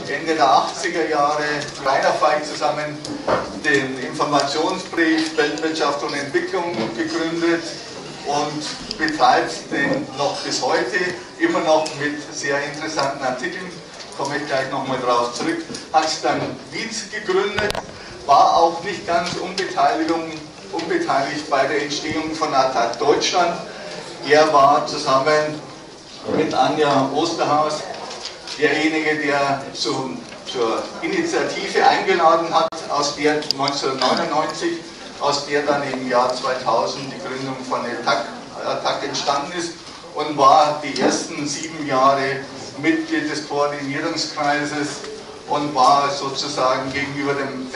Ende der 80er Jahre Rainer zusammen den Informationsbrief Weltwirtschaft und Entwicklung gegründet und betreibt den noch bis heute, immer noch mit sehr interessanten Artikeln, komme ich gleich nochmal drauf zurück, hat dann WIZ gegründet, war auch nicht ganz unbeteiligt bei der Entstehung von Attac Deutschland. Er war zusammen mit Anja Osterhaus derjenige, der zur Initiative eingeladen hat, aus der 1999, aus der dann im Jahr 2000 die Gründung von Attac entstanden ist und war die ersten 7 Jahre Mitglied des Koordinierungskreises und war sozusagen gegenüber den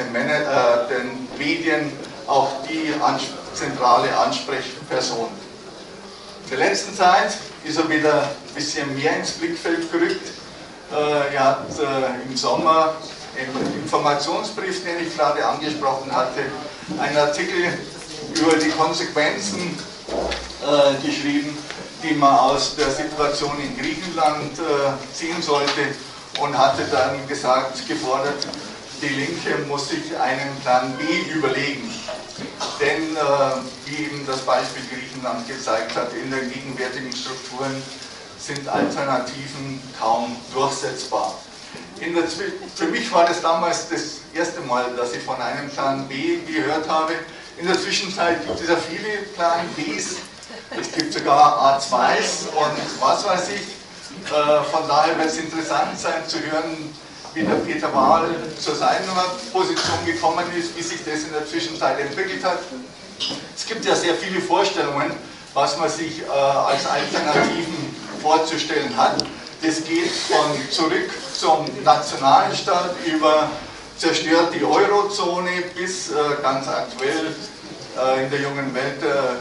Medien auch die zentrale Ansprechperson. In der letzten Zeit ist er wieder ein bisschen mehr ins Blickfeld gerückt. Er hat im Sommer im Informationsbrief, den ich gerade angesprochen hatte, einen Artikel über die Konsequenzen geschrieben, die man aus der Situation in Griechenland ziehen sollte und hatte dann gefordert, die Linke muss sich einen Plan B überlegen. Denn, wie eben das Beispiel Griechenland gezeigt hat, in den gegenwärtigen Strukturen sind Alternativen kaum durchsetzbar. Für mich war das damals das erste Mal, dass ich von einem Plan B gehört habe. In der Zwischenzeit gibt es ja viele Plan Bs. Es gibt sogar A2s und was weiß ich. Von daher wird es interessant sein zu hören, wie der Peter Wahl zu seiner Position gekommen ist, wie sich das in der Zwischenzeit entwickelt hat. Es gibt ja sehr viele Vorstellungen, was man sich als Alternativen vorzustellen hat. Das geht von zurück zum Nationalstaat über zerstört die Eurozone bis ganz aktuell in der jungen Welt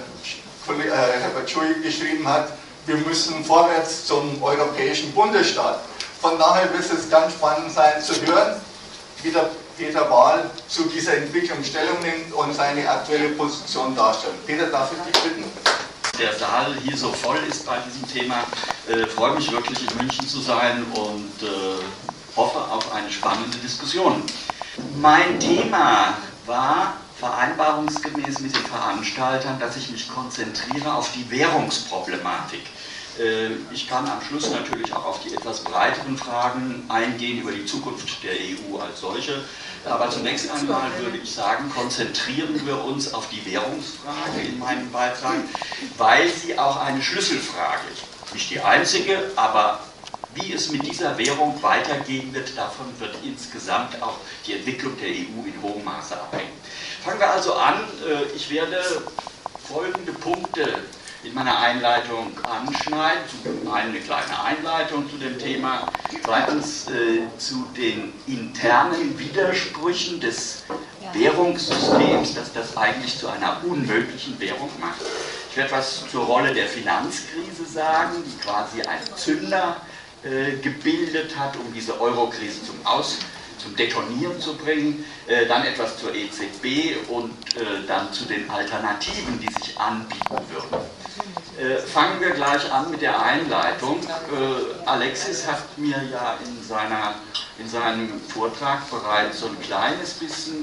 Herbert Schui geschrieben hat, wir müssen vorwärts zum europäischen Bundesstaat. Von daher wird es ganz spannend sein zu hören, wie der Peter Wahl zu dieser Entwicklung Stellung nimmt und seine aktuelle Position darstellt. Peter, darf ich dich bitten? Der Saal hier so voll ist bei diesem Thema. Freue mich wirklich in München zu sein und hoffe auf eine spannende Diskussion. Mein Thema war vereinbarungsgemäß mit den Veranstaltern, dass ich mich konzentriere auf die Währungsproblematik. Ich kann am Schluss natürlich auch auf die etwas breiteren Fragen eingehen über die Zukunft der EU als solche. Aber zunächst einmal würde ich sagen, konzentrieren wir uns auf die Währungsfrage in meinem Beitrag, weil sie auch eine Schlüsselfrage ist. Nicht die einzige, aber wie es mit dieser Währung weitergehen wird, davon wird insgesamt auch die Entwicklung der EU in hohem Maße abhängen. Fangen wir also an. Ich werde folgende Punkte in meiner Einleitung anschneiden. Zum einen eine kleine Einleitung zu dem Thema, zweitens zu den internen Widersprüchen des Währungssystems, dass das eigentlich zu einer unmöglichen Währung macht. Ich werde etwas zur Rolle der Finanzkrise sagen, die quasi einen Zünder gebildet hat, um diese Eurokrise zum Detonieren zu bringen, dann etwas zur EZB und dann zu den Alternativen, die sich anbieten würden. Fangen wir gleich an mit der Einleitung. Alexis hat mir ja in seinem Vortrag bereits so ein kleines bisschen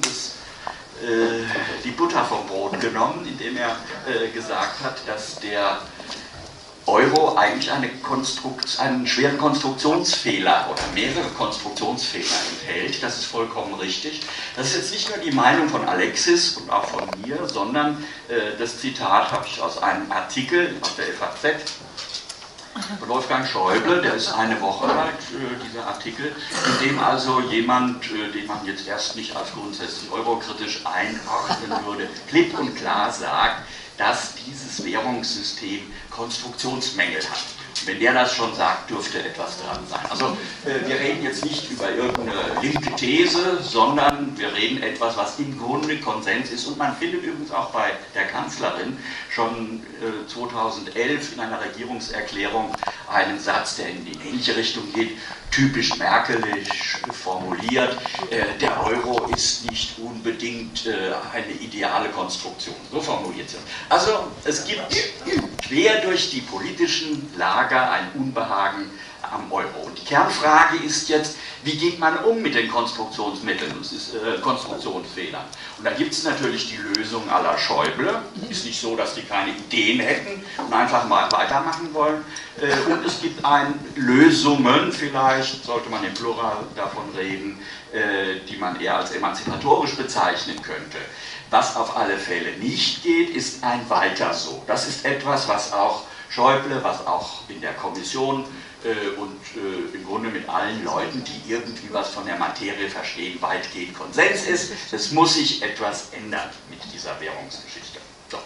die Butter vom Brot genommen, indem er gesagt hat, dass der Euro eigentlich einen schweren Konstruktionsfehler oder mehrere Konstruktionsfehler enthält. Das ist vollkommen richtig. Das ist jetzt nicht nur die Meinung von Alexis und auch von mir, sondern das Zitat habe ich aus einem Artikel auf der FAZ von Wolfgang Schäuble, der ist eine Woche alt, dieser Artikel, in dem also jemand, den man jetzt erst nicht als grundsätzlich eurokritisch einordnen würde, klipp und klar sagt, dass dieses Währungssystem Konstruktionsmängel hat. Und wenn der das schon sagt, dürfte etwas dran sein. Also wir reden jetzt nicht über irgendeine linke These, sondern wir reden etwas, was im Grunde Konsens ist. Und man findet übrigens auch bei der Kanzlerin schon 2011 in einer Regierungserklärung einen Satz, der in die ähnliche Richtung geht, typisch merkelisch formuliert, der Euro ist nicht unbedingt eine ideale Konstruktion. So formuliert sie. Also es gibt quer durch die politischen Lager ein Unbehagen am Euro. Und die Kernfrage ist jetzt, wie geht man um mit den Konstruktionsmitteln, Konstruktionsfehlern? Und da gibt es natürlich die Lösung à la Schäuble. Ist nicht so, dass die keine Ideen hätten und einfach mal weitermachen wollen. Und es gibt Lösungen, vielleicht sollte man im Plural davon reden, die man eher als emanzipatorisch bezeichnen könnte. Was auf alle Fälle nicht geht, ist ein Weiter so. Das ist etwas, was auch Schäuble, was auch in der Kommission und im Grunde mit allen Leuten, die irgendwie was von der Materie verstehen, weitgehend Konsens ist. Es muss sich etwas ändern mit dieser Währungsgeschichte. So.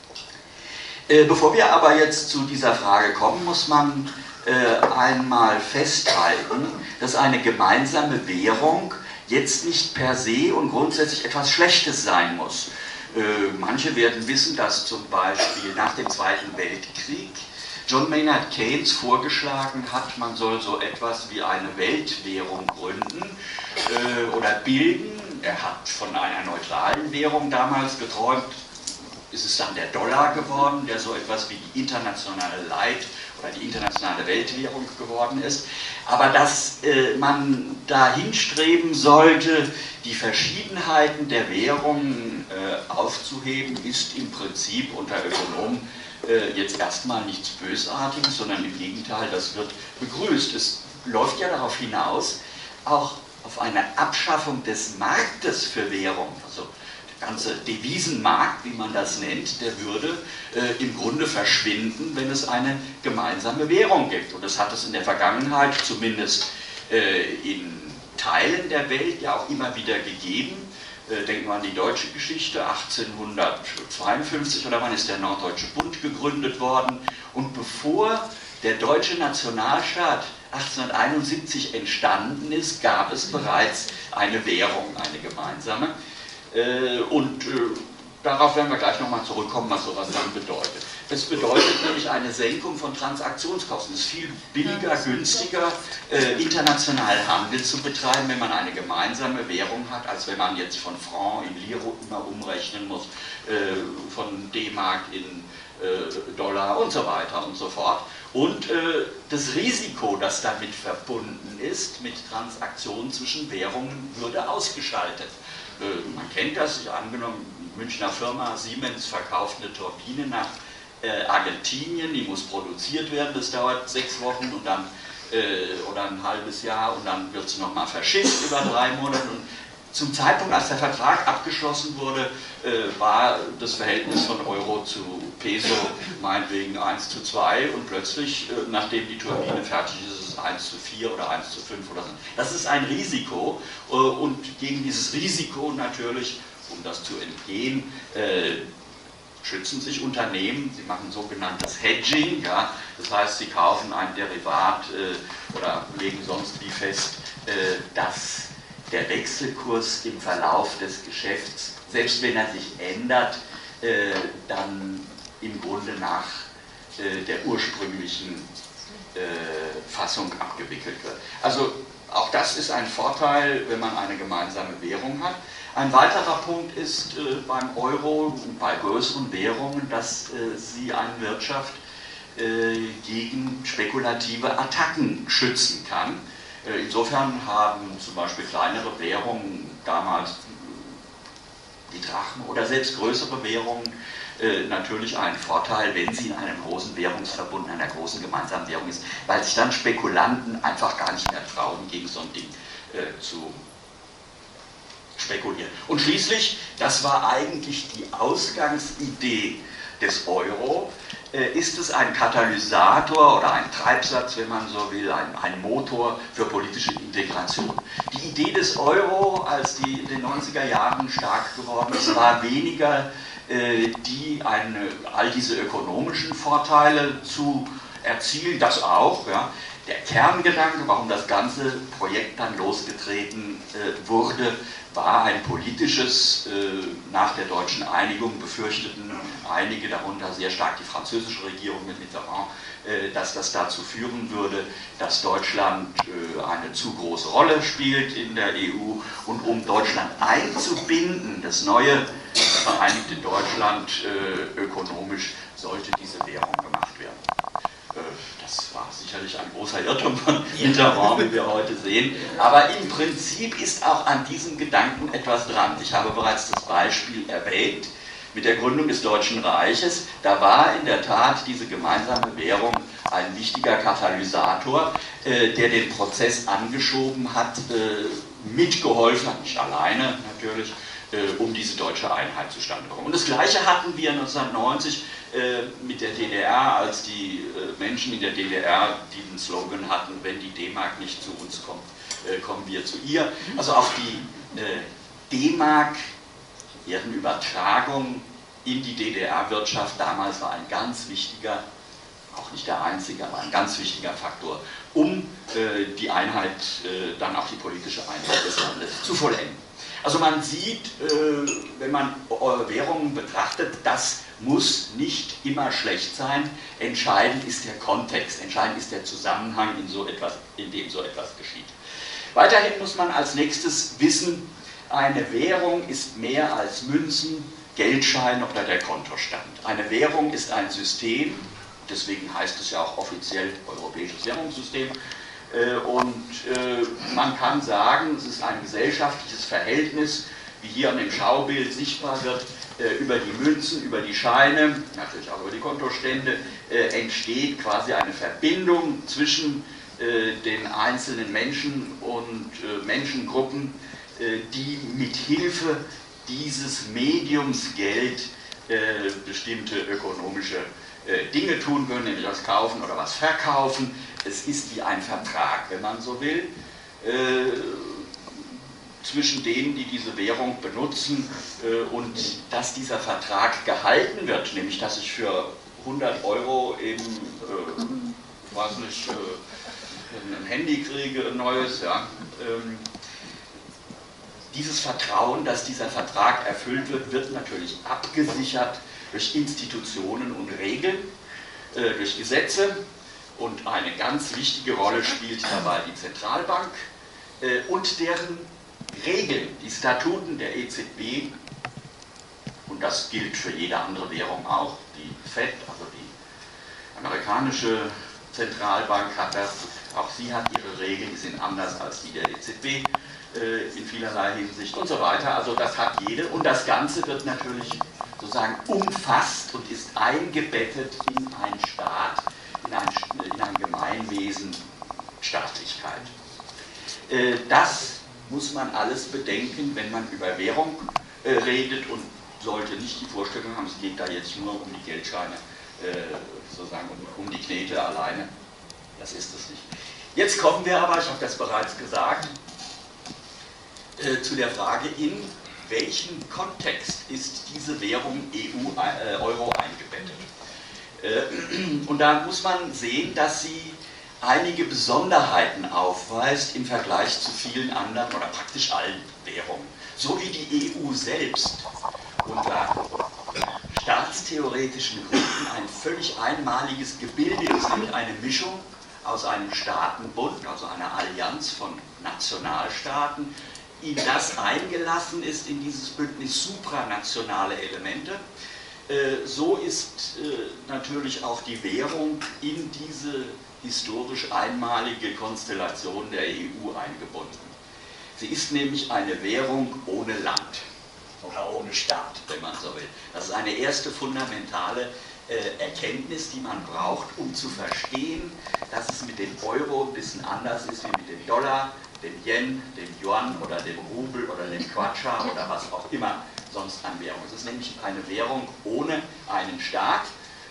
Bevor wir aber jetzt zu dieser Frage kommen, muss man einmal festhalten, dass eine gemeinsame Währung jetzt nicht per se und grundsätzlich etwas Schlechtes sein muss. Manche werden wissen, dass zum Beispiel nach dem Zweiten Weltkrieg John Maynard Keynes vorgeschlagen hat, man soll so etwas wie eine Weltwährung gründen oder bilden. Er hat von einer neutralen Währung damals geträumt, ist es dann der Dollar geworden, der so etwas wie die internationale oder die internationale Weltwährung geworden ist. Aber dass man dahin streben sollte, die Verschiedenheiten der Währungen aufzuheben, ist im Prinzip unter Ökonomen jetzt erstmal nichts Bösartiges, sondern im Gegenteil, das wird begrüßt. Es läuft ja darauf hinaus, auch auf eine Abschaffung des Marktes für Währung, also der ganze Devisenmarkt, wie man das nennt, der würde im Grunde verschwinden, wenn es eine gemeinsame Währung gibt. Und das hat es in der Vergangenheit, zumindest in Teilen der Welt, ja auch immer wieder gegeben. Denken wir an die deutsche Geschichte, 1852 oder wann ist der Norddeutsche Bund gegründet worden. Und bevor der deutsche Nationalstaat 1871 entstanden ist, gab es bereits eine Währung, eine gemeinsame. Darauf werden wir gleich nochmal zurückkommen, was sowas dann bedeutet. Es bedeutet nämlich eine Senkung von Transaktionskosten. Es ist viel billiger, günstiger, international Handel zu betreiben, wenn man eine gemeinsame Währung hat, als wenn man jetzt von Franc in Lire immer umrechnen muss, von D-Mark in Dollar und so weiter und so fort. Und das Risiko, das damit verbunden ist, mit Transaktionen zwischen Währungen, würde ausgeschaltet. Man kennt das, angenommen, Münchner Firma Siemens verkauft eine Turbine nach Argentinien, die muss produziert werden, das dauert 6 Wochen und dann, oder ein halbes Jahr und dann wird sie nochmal verschifft über 3 Monate. Und zum Zeitpunkt, als der Vertrag abgeschlossen wurde, war das Verhältnis von Euro zu Peso meinetwegen 1:2 und plötzlich, nachdem die Turbine fertig ist, ist es 1:4 oder 1:5 oder so. Das ist ein Risiko und gegen dieses Risiko natürlich, um das zu entgehen, schützen sich Unternehmen, sie machen sogenanntes Hedging, ja, das heißt, sie kaufen ein Derivat oder legen sonst wie fest, dass der Wechselkurs im Verlauf des Geschäfts, selbst wenn er sich ändert, dann im Grunde nach der ursprünglichen Fassung abgewickelt wird. Also auch das ist ein Vorteil, wenn man eine gemeinsame Währung hat. Ein weiterer Punkt ist beim Euro und bei größeren Währungen, dass sie eine Wirtschaft gegen spekulative Attacken schützen kann. Insofern haben zum Beispiel kleinere Währungen damals die Drachmen oder selbst größere Währungen natürlich einen Vorteil, wenn sie in einem großen Währungsverbund, einer großen gemeinsamen Währung ist, weil sich dann Spekulanten einfach gar nicht mehr trauen, gegen so ein Ding zu spekulieren. Und schließlich, das war eigentlich die Ausgangsidee des Euro, ist es ein Katalysator oder ein Treibsatz, wenn man so will, ein Motor für politische Integration. Die Idee des Euro, als die in den 90er Jahren stark geworden ist, war weniger all diese ökonomischen Vorteile zu erzielen, das auch. Ja. Der Kerngedanke, warum das ganze Projekt dann losgetreten wurde, war ein politisches, nach der deutschen Einigung befürchteten einige, darunter sehr stark die französische Regierung mit Mitterrand, dass das dazu führen würde, dass Deutschland eine zu große Rolle spielt in der EU und um Deutschland einzubinden, das neue vereinigte Deutschland ökonomisch, sollte diese Währung gemacht werden. Das war sicherlich ein großer Irrtum von Mitterrand, wie wir heute sehen. Aber im Prinzip ist auch an diesem Gedanken etwas dran. Ich habe bereits das Beispiel erwähnt mit der Gründung des Deutschen Reiches. Da war in der Tat diese gemeinsame Währung ein wichtiger Katalysator, der den Prozess angeschoben hat, mitgeholfen hat, nicht alleine natürlich, um diese deutsche Einheit zustande zu kommen. Und das Gleiche hatten wir 1990 mit der DDR, als die Menschen in der DDR diesen Slogan hatten, wenn die D-Mark nicht zu uns kommt, kommen wir zu ihr. Also auch die D-Mark, deren Übertragung in die DDR-Wirtschaft damals war ein ganz wichtiger, auch nicht der einzige, aber ein ganz wichtiger Faktor, um die Einheit, dann auch die politische Einheit des Landes zu vollenden. Also man sieht, wenn man Währungen betrachtet, das muss nicht immer schlecht sein. Entscheidend ist der Kontext, entscheidend ist der Zusammenhang, in dem so etwas geschieht. Weiterhin muss man als nächstes wissen, eine Währung ist mehr als Münzen, Geldscheine oder der Kontostand. Eine Währung ist ein System, deswegen heißt es ja auch offiziell Europäisches Währungssystem. Und man kann sagen, es ist ein gesellschaftliches Verhältnis, wie hier an dem Schaubild sichtbar wird, über die Münzen, über die Scheine, natürlich auch über die Kontostände, entsteht quasi eine Verbindung zwischen den einzelnen Menschen und Menschengruppen, die mit Hilfe dieses Mediums Geld bestimmte ökonomische Dinge tun können, nämlich was kaufen oder was verkaufen. Es ist wie ein Vertrag, wenn man so will, zwischen denen, die diese Währung benutzen, und dass dieser Vertrag gehalten wird, nämlich dass ich für 100 € eben, weiß nicht, ein Handy kriege, ein neues, ja. Dieses Vertrauen, dass dieser Vertrag erfüllt wird, wird natürlich abgesichert durch Institutionen und Regeln, durch Gesetze, und eine ganz wichtige Rolle spielt dabei die Zentralbank und deren Regeln, die Statuten der EZB, und das gilt für jede andere Währung auch, die FED, also die amerikanische Zentralbank hat das, auch sie hat ihre Regeln, die sind anders als die der EZB in vielerlei Hinsicht und so weiter, also das hat jede, und das Ganze wird natürlich sozusagen umfasst und ist eingebettet in einen Staat, in ein Gemeinwesen, Staatlichkeit. Das muss man alles bedenken, wenn man über Währung redet, und sollte nicht die Vorstellung haben, es geht da jetzt nur um die Geldscheine, sozusagen um die Knete alleine. Das ist es nicht. Jetzt kommen wir aber, ich habe das bereits gesagt, zu der Frage, in welchen Kontext ist diese Währung Euro eingebettet. Und da muss man sehen, dass sie einige Besonderheiten aufweist im Vergleich zu vielen anderen oder praktisch allen Währungen. So wie die EU selbst unter staatstheoretischen Gründen ein völlig einmaliges Gebilde ist, nämlich eine Mischung aus einem Staatenbund, also einer Allianz von Nationalstaaten, in das eingelassen ist, in dieses Bündnis supranationale Elemente. So ist natürlich auch die Währung in diese historisch einmalige Konstellation der EU eingebunden. Sie ist nämlich eine Währung ohne Land oder ohne Staat, wenn man so will. Das ist eine erste fundamentale Erkenntnis, die man braucht, um zu verstehen, dass es mit dem Euro ein bisschen anders ist wie mit dem Dollar, dem Yen, dem Yuan oder dem Rubel oder dem Kwacha oder was auch immer sonst an Währung. Es ist nämlich eine Währung ohne einen Staat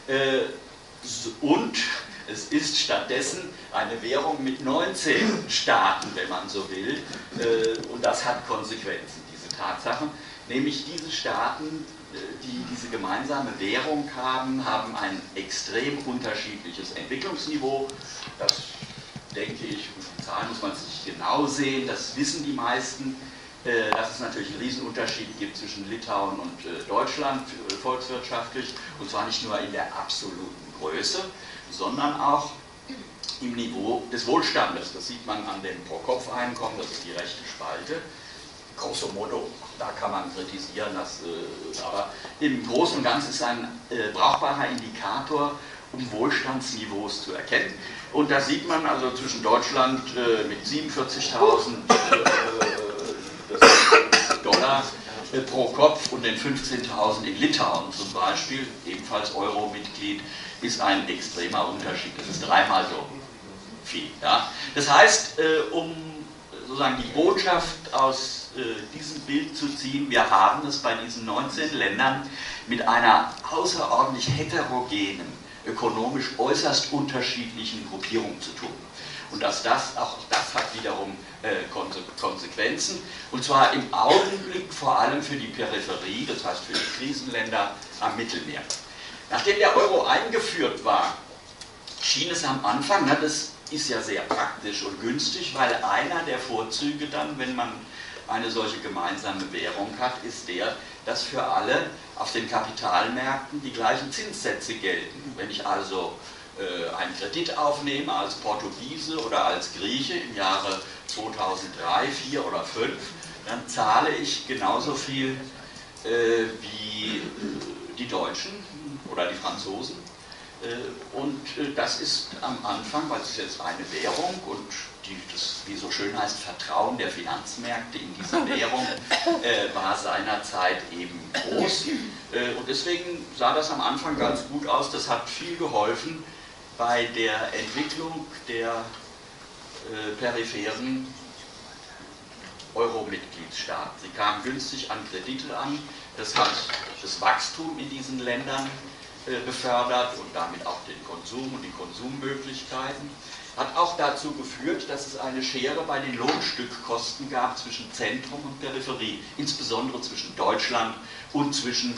und es ist stattdessen eine Währung mit 19 Staaten, wenn man so will, und das hat Konsequenzen, diese Tatsache. Nämlich diese Staaten, die diese gemeinsame Währung haben, haben ein extrem unterschiedliches Entwicklungsniveau. Das denke ich, die Zahlen muss man sich genau sehen, das wissen die meisten, dass es natürlich einen Riesenunterschied gibt zwischen Litauen und Deutschland volkswirtschaftlich, und zwar nicht nur in der absoluten Größe, sondern auch im Niveau des Wohlstandes. Das sieht man an dem Pro-Kopf-Einkommen, das ist die rechte Spalte. Grosso modo, da kann man kritisieren, aber im Großen und Ganzen ist ein brauchbarer Indikator, um Wohlstandsniveaus zu erkennen. Und da sieht man also zwischen Deutschland mit 47.000 Dollar pro Kopf und den 15.000 in Litauen zum Beispiel, ebenfalls Euro-Mitglied, ist ein extremer Unterschied. Das ist dreimal so viel. Ja? Das heißt, um sozusagen die Botschaft aus diesem Bild zu ziehen, wir haben es bei diesen 19 Ländern mit einer außerordentlich heterogenen, ökonomisch äußerst unterschiedlichen Gruppierung zu tun. Und auch das hat wiederum Konsequenzen, und zwar im Augenblick vor allem für die Peripherie, das heißt für die Krisenländer am Mittelmeer. Nachdem der Euro eingeführt war, schien es am Anfang, das ist ja sehr praktisch und günstig, weil einer der Vorzüge dann, wenn man eine solche gemeinsame Währung hat, ist der, dass für alle auf den Kapitalmärkten die gleichen Zinssätze gelten. Wenn ich also einen Kredit aufnehme als Portugiese oder als Grieche im Jahre 2003, 2004 oder 2005, dann zahle ich genauso viel wie die Deutschen oder die Franzosen. Und das ist am Anfang, weil es ist jetzt eine Währung und das, wie so schön heißt, Vertrauen der Finanzmärkte in diese Währung war seinerzeit eben groß. Und deswegen sah das am Anfang ganz gut aus. Das hat viel geholfen bei der Entwicklung der peripheren Euro-Mitgliedstaaten. Sie kamen günstig an Kredite an, das hat das Wachstum in diesen Ländern befördert und damit auch den Konsum und die Konsummöglichkeiten. Hat auch dazu geführt, dass es eine Schere bei den Lohnstückkosten gab zwischen Zentrum und Peripherie, insbesondere zwischen Deutschland und zwischen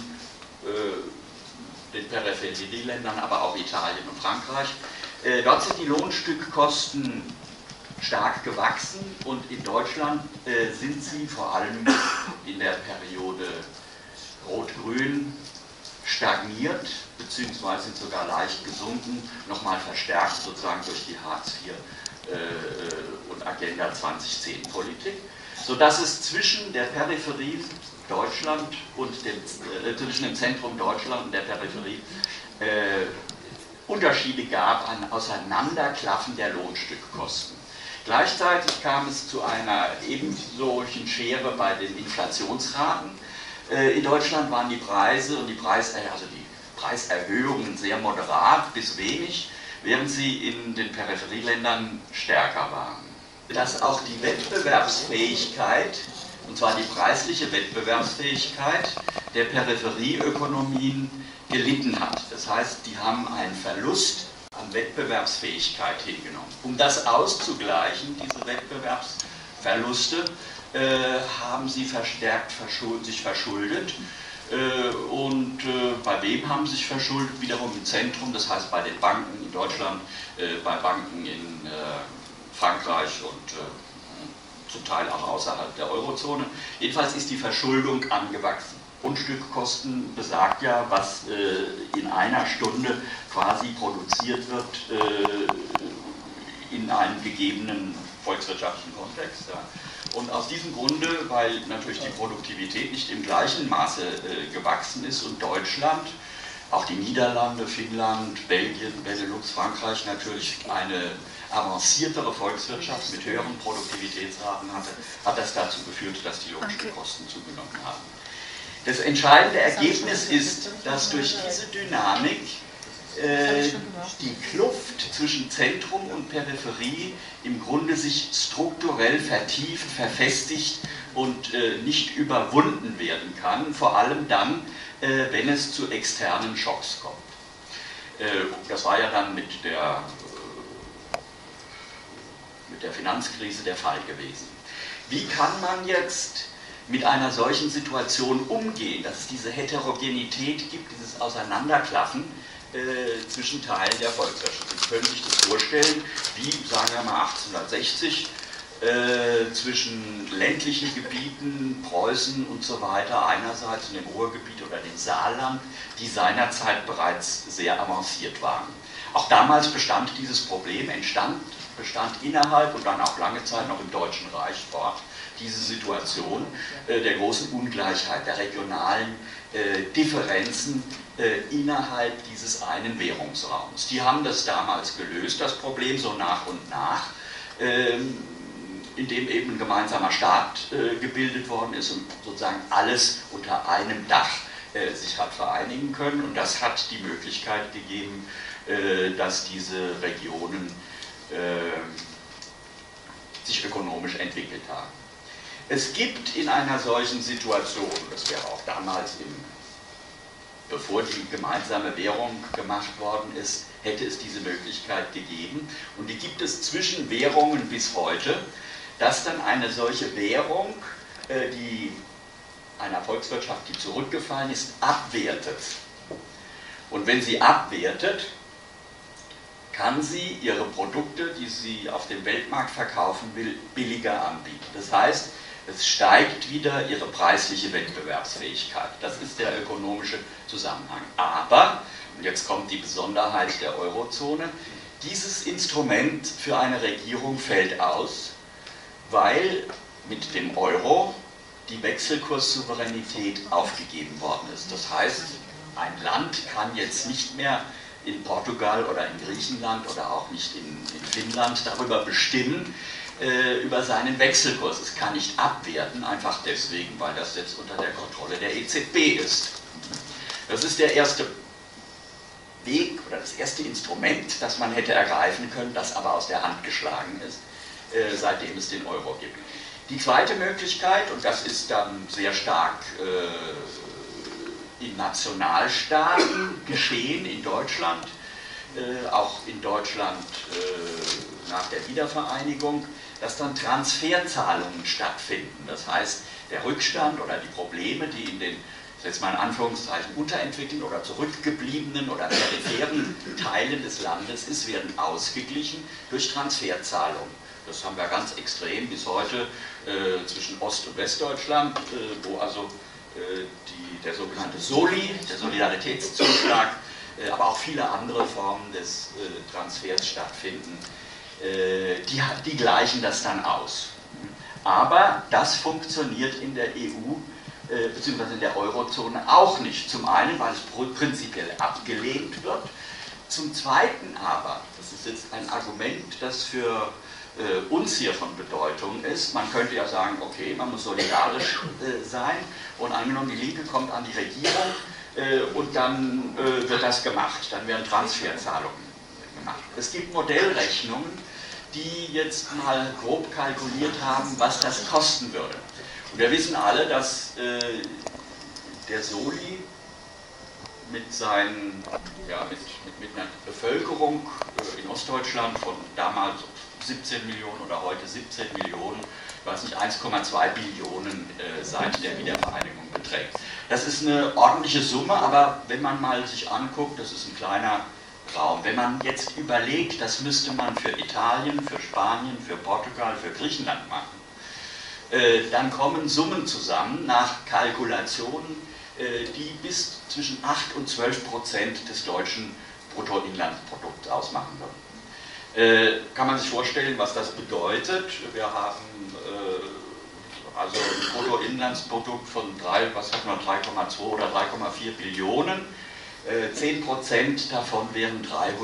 den Peripherieländern, aber auch Italien und Frankreich. Dort sind die Lohnstückkosten stark gewachsen und in Deutschland sind sie vor allem in der Periode Rot-Grün stagniert, beziehungsweise sind sogar leicht gesunken, nochmal verstärkt sozusagen durch die Hartz-IV und Agenda 2010-Politik, sodass es zwischen der Peripherie Deutschland und zwischen dem Zentrum Deutschland und der Peripherie Unterschiede gab an Auseinanderklaffen der Lohnstückkosten. Gleichzeitig kam es zu einer ebensolchen Schere bei den Inflationsraten. In Deutschland waren die Preise und die Preiserhöhungen sehr moderat bis wenig, während sie in den Peripherieländern stärker waren. Dass auch die Wettbewerbsfähigkeit, und zwar die preisliche Wettbewerbsfähigkeit der Peripherieökonomien gelitten hat. Das heißt, die haben einen Verlust an Wettbewerbsfähigkeit hingenommen. Um das auszugleichen, diese Wettbewerbsverluste, haben sie verstärkt sich verschuldet. Und bei wem haben sie sich verschuldet? Wiederum im Zentrum, das heißt bei den Banken in Deutschland, bei Banken in Frankreich und zum Teil auch außerhalb der Eurozone. Jedenfalls ist die Verschuldung angewachsen. Grundstückkosten besagt ja, was in einer Stunde quasi produziert wird in einem gegebenen volkswirtschaftlichen Kontext. Ja. Und aus diesem Grunde, weil natürlich die Produktivität nicht im gleichen Maße gewachsen ist und Deutschland, auch die Niederlande, Finnland, Belgien, Benelux, Frankreich natürlich eine avanciertere Volkswirtschaft mit höheren Produktivitätsraten hatte, hat das dazu geführt, dass die Lohnstückkosten zugenommen haben. Das entscheidende Ergebnis ist, dass durch diese Dynamik die Kluft zwischen Zentrum und Peripherie im Grunde sich strukturell vertieft, verfestigt und nicht überwunden werden kann, vor allem dann, wenn es zu externen Schocks kommt. Das war ja dann mit der Finanzkrise der Fall gewesen. Wie kann man jetzt mit einer solchen Situation umgehen, dass es diese Heterogenität gibt, dieses Auseinanderklaffen zwischen Teilen der Volkswirtschaft? Sie können sich das vorstellen, wie, sagen wir mal 1860, zwischen ländlichen Gebieten, Preußen und so weiter, einerseits in dem Ruhrgebiet oder dem Saarland, die seinerzeit bereits sehr avanciert waren. Auch damals bestand dieses Problem, bestand innerhalb und dann auch lange Zeit noch im Deutschen Reich fort, diese Situation der großen Ungleichheit, der regionalen Differenzen innerhalb dieses einen Währungsraums. Die haben das damals gelöst, das Problem, so nach und nach, indem eben ein gemeinsamer Staat gebildet worden ist und sozusagen alles unter einem Dach sich hat vereinigen können. Und das hat die Möglichkeit gegeben, dass diese Regionen sich ökonomisch entwickelt haben. Es gibt in einer solchen Situation, das wäre auch damals, bevor die gemeinsame Währung gemacht worden ist, hätte es diese Möglichkeit gegeben. Und die gibt es zwischen Währungen bis heute, dass dann eine solche Währung, die einer Volkswirtschaft, die zurückgefallen ist, abwertet. Und wenn sie abwertet, kann sie ihre Produkte, die sie auf dem Weltmarkt verkaufen will, billiger anbieten. Das heißt, es steigt wieder ihre preisliche Wettbewerbsfähigkeit. Das ist der ökonomische Zusammenhang. Aber, und jetzt kommt die Besonderheit der Eurozone, dieses Instrument für eine Regierung fällt aus, weil mit dem Euro die Wechselkurssouveränität aufgegeben worden ist. Das heißt, ein Land kann jetzt nicht mehr in Portugal oder in Griechenland oder auch nicht in Finnland darüber bestimmen, über seinen Wechselkurs. Es kann nicht abwerten, einfach deswegen, weil das jetzt unter der Kontrolle der EZB ist. Das ist der erste Weg oder das erste Instrument, das man hätte ergreifen können, das aber aus der Hand geschlagen ist, seitdem es den Euro gibt. Die zweite Möglichkeit, und das ist dann sehr stark in Nationalstaaten geschehen, in Deutschland, auch in Deutschland nach der Wiedervereinigung, dass dann Transferzahlungen stattfinden. Das heißt, der Rückstand oder die Probleme, die in den, jetzt mal in Anführungszeichen, unterentwickelten oder zurückgebliebenen oder peripheren Teilen des Landes ist, werden ausgeglichen durch Transferzahlungen. Das haben wir ganz extrem bis heute zwischen Ost- und Westdeutschland, wo also der sogenannte Soli, der Solidaritätszuschlag, aber auch viele andere Formen des Transfers stattfinden, die gleichen das dann aus. Aber das funktioniert in der EU bzw. in der Eurozone auch nicht. Zum einen, weil es prinzipiell abgelehnt wird. Zum Zweiten aber, das ist jetzt ein Argument, das für uns hier von Bedeutung ist. Man könnte ja sagen, okay, man muss solidarisch sein und angenommen, die Linke kommt an die Regierung und dann wird das gemacht, dann werden Transferzahlungen gemacht. Es gibt Modellrechnungen, die jetzt mal grob kalkuliert haben, was das kosten würde. Und wir wissen alle, dass der Soli mit seinen, mit einer Bevölkerung in Ostdeutschland von damals 17 Millionen oder heute 17 Millionen, ich weiß nicht, 1,2 Billionen seit der Wiedervereinigung beträgt. Das ist eine ordentliche Summe, aber wenn man mal sich anguckt, das ist ein kleiner Raum. Wenn man jetzt überlegt, das müsste man für Italien, für Spanien, für Portugal, für Griechenland machen, dann kommen Summen zusammen nach Kalkulationen, die bis zwischen 8 und 12% des deutschen Bruttoinlandsprodukts ausmachen würden. Kann man sich vorstellen, was das bedeutet? Wir haben also ein Bruttoinlandsprodukt von 3,2 oder 3,4 Billionen. 10% davon wären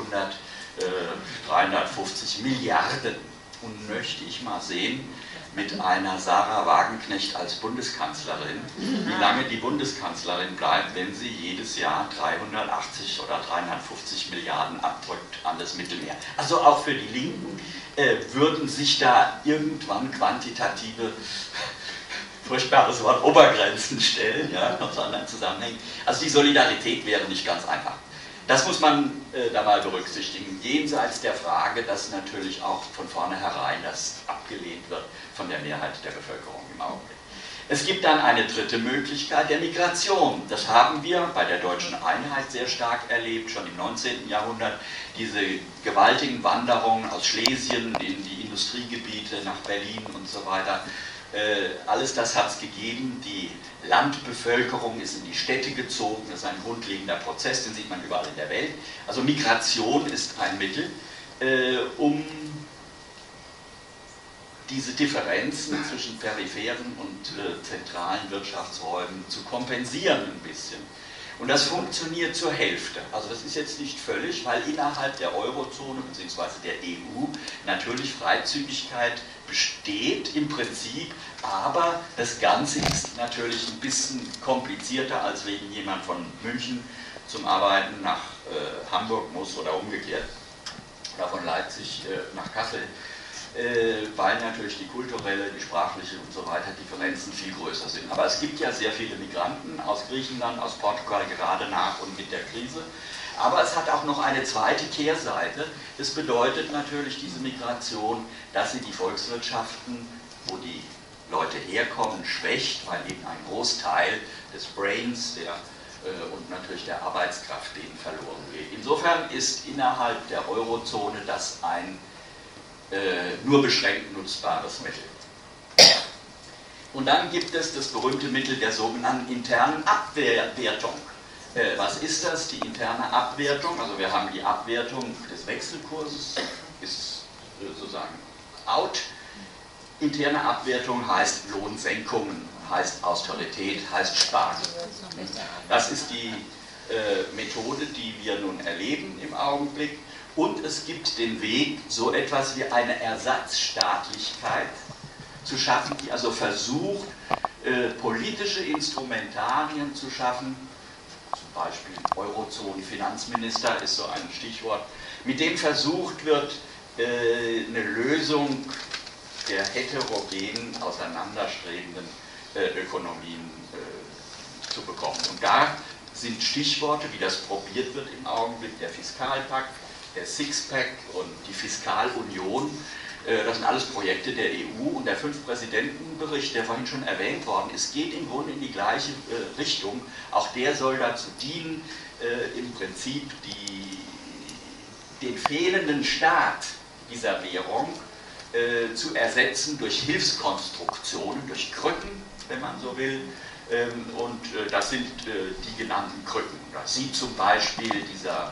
350 Milliarden. Und möchte ich mal sehen, mit einer Sarah Wagenknecht als Bundeskanzlerin, wie lange die Bundeskanzlerin bleibt, wenn sie jedes Jahr 380 oder 350 Milliarden abdrückt an das Mittelmeer. Also auch für die Linken würden sich da irgendwann quantitative, furchtbares Wort, Obergrenzen stellen, ja, aus anderen Zusammenhängen. Also die Solidarität wäre nicht ganz einfach. Das muss man da mal berücksichtigen, jenseits der Frage, dass natürlich auch von vornherein das abgelehnt wird von der Mehrheit der Bevölkerung im Augenblick. Es gibt dann eine dritte Möglichkeit der Migration. Das haben wir bei der Deutschen Einheit sehr stark erlebt, schon im 19. Jahrhundert. Diese gewaltigen Wanderungen aus Schlesien in die Industriegebiete nach Berlin und so weiter. Alles das hat es gegeben, die Landbevölkerung ist in die Städte gezogen, das ist ein grundlegender Prozess, den sieht man überall in der Welt. Also Migration ist ein Mittel, um diese Differenzen zwischen peripheren und zentralen Wirtschaftsräumen zu kompensieren ein bisschen. Und das funktioniert zur Hälfte. Also das ist jetzt nicht völlig, weil innerhalb der Eurozone bzw. der EU natürlich Freizügigkeit besteht im Prinzip, aber das Ganze ist natürlich ein bisschen komplizierter, als wenn jemand von München zum Arbeiten nach Hamburg muss oder umgekehrt, oder von Leipzig nach Kassel, weil natürlich die kulturelle, die sprachliche und so weiter Differenzen viel größer sind. Aber es gibt ja sehr viele Migranten aus Griechenland, aus Portugal, gerade nach und mit der Krise. Aber es hat auch noch eine zweite Kehrseite. Das bedeutet natürlich diese Migration, dass sie die Volkswirtschaften, wo die Leute herkommen, schwächt, weil eben ein Großteil des Brains und natürlich der Arbeitskraft denen verloren geht. Insofern ist innerhalb der Eurozone das ein nur beschränkt nutzbares Mittel. Und dann gibt es das berühmte Mittel der sogenannten internen Abwertung. Was ist das, die interne Abwertung? Also wir haben die Abwertung des Wechselkurses, ist sozusagen out. Interne Abwertung heißt Lohnsenkungen, heißt Austerität, heißt Sparen. Das ist die Methode, die wir nun erleben im Augenblick. Und es gibt den Weg, so etwas wie eine Ersatzstaatlichkeit zu schaffen, die also versucht, politische Instrumentarien zu schaffen, zum Beispiel Eurozone-Finanzminister ist so ein Stichwort, mit dem versucht wird, eine Lösung der heterogenen, auseinanderstrebenden Ökonomien zu bekommen. Und da sind Stichworte, wie das probiert wird im Augenblick, der Fiskalpakt, der Sixpack und die Fiskalunion, das sind alles Projekte der EU, und der 5-Präsidenten-Bericht, der vorhin schon erwähnt worden ist, geht im Grunde in die gleiche Richtung. Auch der soll dazu dienen, im Prinzip den fehlenden Staat dieser Währung zu ersetzen durch Hilfskonstruktionen, durch Krücken, wenn man so will. Und das sind die genannten Krücken. Da sieht zum Beispiel dieser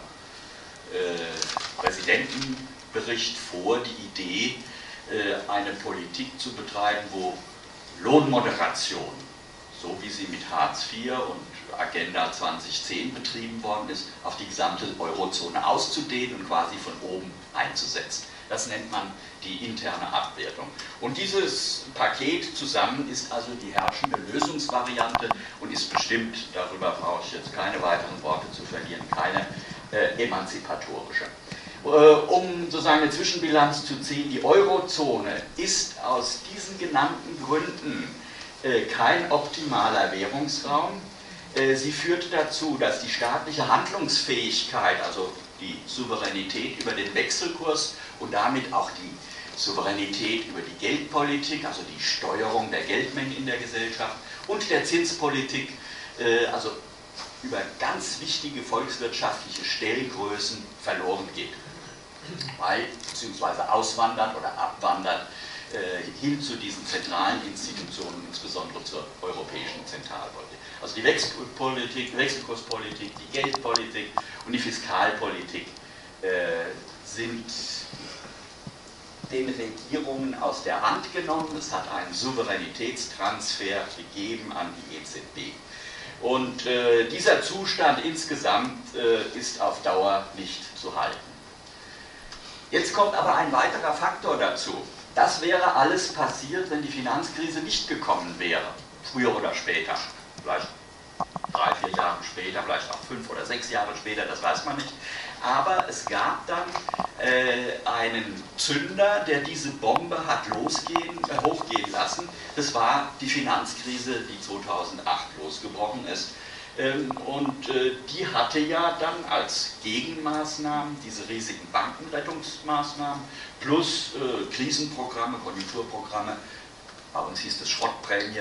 Präsidentenbericht vor, die Idee, eine Politik zu betreiben, wo Lohnmoderation, so wie sie mit Hartz IV und Agenda 2010 betrieben worden ist, auf die gesamte Eurozone auszudehnen und quasi von oben einzusetzen. Das nennt man die interne Abwertung. Und dieses Paket zusammen ist also die herrschende Lösungsvariante und ist bestimmt, darüber brauche ich jetzt keine weiteren Worte zu verlieren, keine emanzipatorische. Um sozusagen eine Zwischenbilanz zu ziehen, die Eurozone ist aus diesen genannten Gründen kein optimaler Währungsraum. Sie führt dazu, dass die staatliche Handlungsfähigkeit, also die Souveränität über den Wechselkurs und damit auch die Souveränität über die Geldpolitik, also die Steuerung der Geldmengen in der Gesellschaft und der Zinspolitik, also über ganz wichtige volkswirtschaftliche Stellgrößen verloren geht, weil beziehungsweise auswandert oder abwandert hin zu diesen zentralen Institutionen, insbesondere zur europäischen Zentralpolitik. Also die Wechselkurspolitik, die Geldpolitik und die Fiskalpolitik sind den Regierungen aus der Hand genommen. Es hat einen Souveränitätstransfer gegeben an die EZB. Und dieser Zustand insgesamt ist auf Dauer nicht zu halten. Jetzt kommt aber ein weiterer Faktor dazu. Das wäre alles passiert, wenn die Finanzkrise nicht gekommen wäre, früher oder später. Vielleicht 3, 4 Jahre später, vielleicht auch 5 oder 6 Jahre später, das weiß man nicht. Aber es gab dann einen Zünder, der diese Bombe hat hochgehen lassen. Das war die Finanzkrise, die 2008 losgebrochen ist. Und die hatte ja dann als Gegenmaßnahmen diese riesigen Bankenrettungsmaßnahmen plus Krisenprogramme, Konjunkturprogramme, bei uns hieß es Schrottprämie,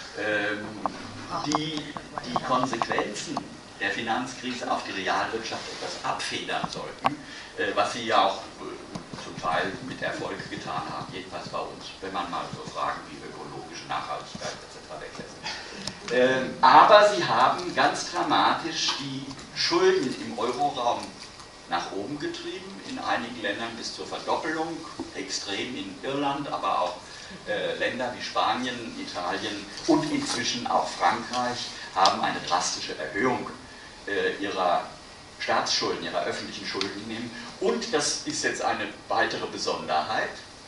die die Konsequenzen der Finanzkrise auf die Realwirtschaft etwas abfedern sollten, was sie ja auch zum Teil mit Erfolg getan haben, jedenfalls bei uns, wenn man mal so Fragen wie ökologische Nachhaltigkeit etc. weglässt. Aber sie haben ganz dramatisch die Schulden im Euroraum nach oben getrieben, in einigen Ländern bis zur Verdoppelung, extrem in Irland, aber auch Länder wie Spanien, Italien und inzwischen auch Frankreich haben eine drastische Erhöhung ihrer Staatsschulden, ihrer öffentlichen Schulden hinnehmen. Und das ist jetzt eine weitere Besonderheit: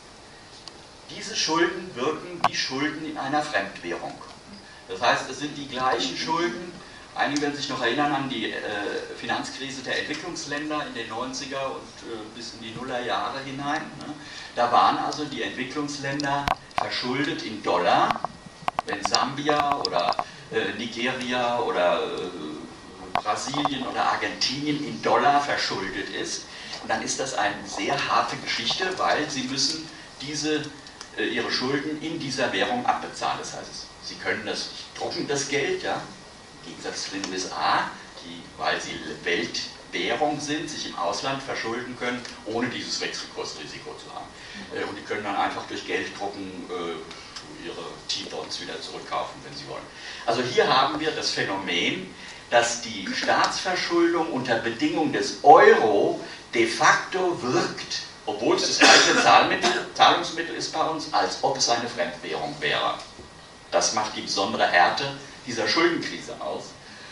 diese Schulden wirken wie Schulden in einer Fremdwährung. Das heißt, es sind die gleichen Schulden. Einige werden sich noch erinnern an die Finanzkrise der Entwicklungsländer in den 90er und bis in die Nullerjahre hinein. Ne? Da waren also die Entwicklungsländer verschuldet in Dollar. Wenn Sambia oder Nigeria oder Brasilien oder Argentinien in Dollar verschuldet ist, und dann ist das eine sehr harte Geschichte, weil sie müssen ihre Schulden in dieser Währung abbezahlen. Das heißt, sie können das nicht drucken, das Geld, ja, im Gegensatz zu den USA, die, weil sie Weltwährung sind, sich im Ausland verschulden können, ohne dieses Wechselkursrisiko zu haben. Und die können dann einfach durch Gelddrucken ihre T-Bonds wieder zurückkaufen, wenn sie wollen. Also hier haben wir das Phänomen, dass die Staatsverschuldung unter Bedingung des Euro de facto wirkt, obwohl es das gleiche Zahlungsmittel ist bei uns, als ob es eine Fremdwährung wäre. Das macht die besondere Härte dieser Schuldenkrise aus.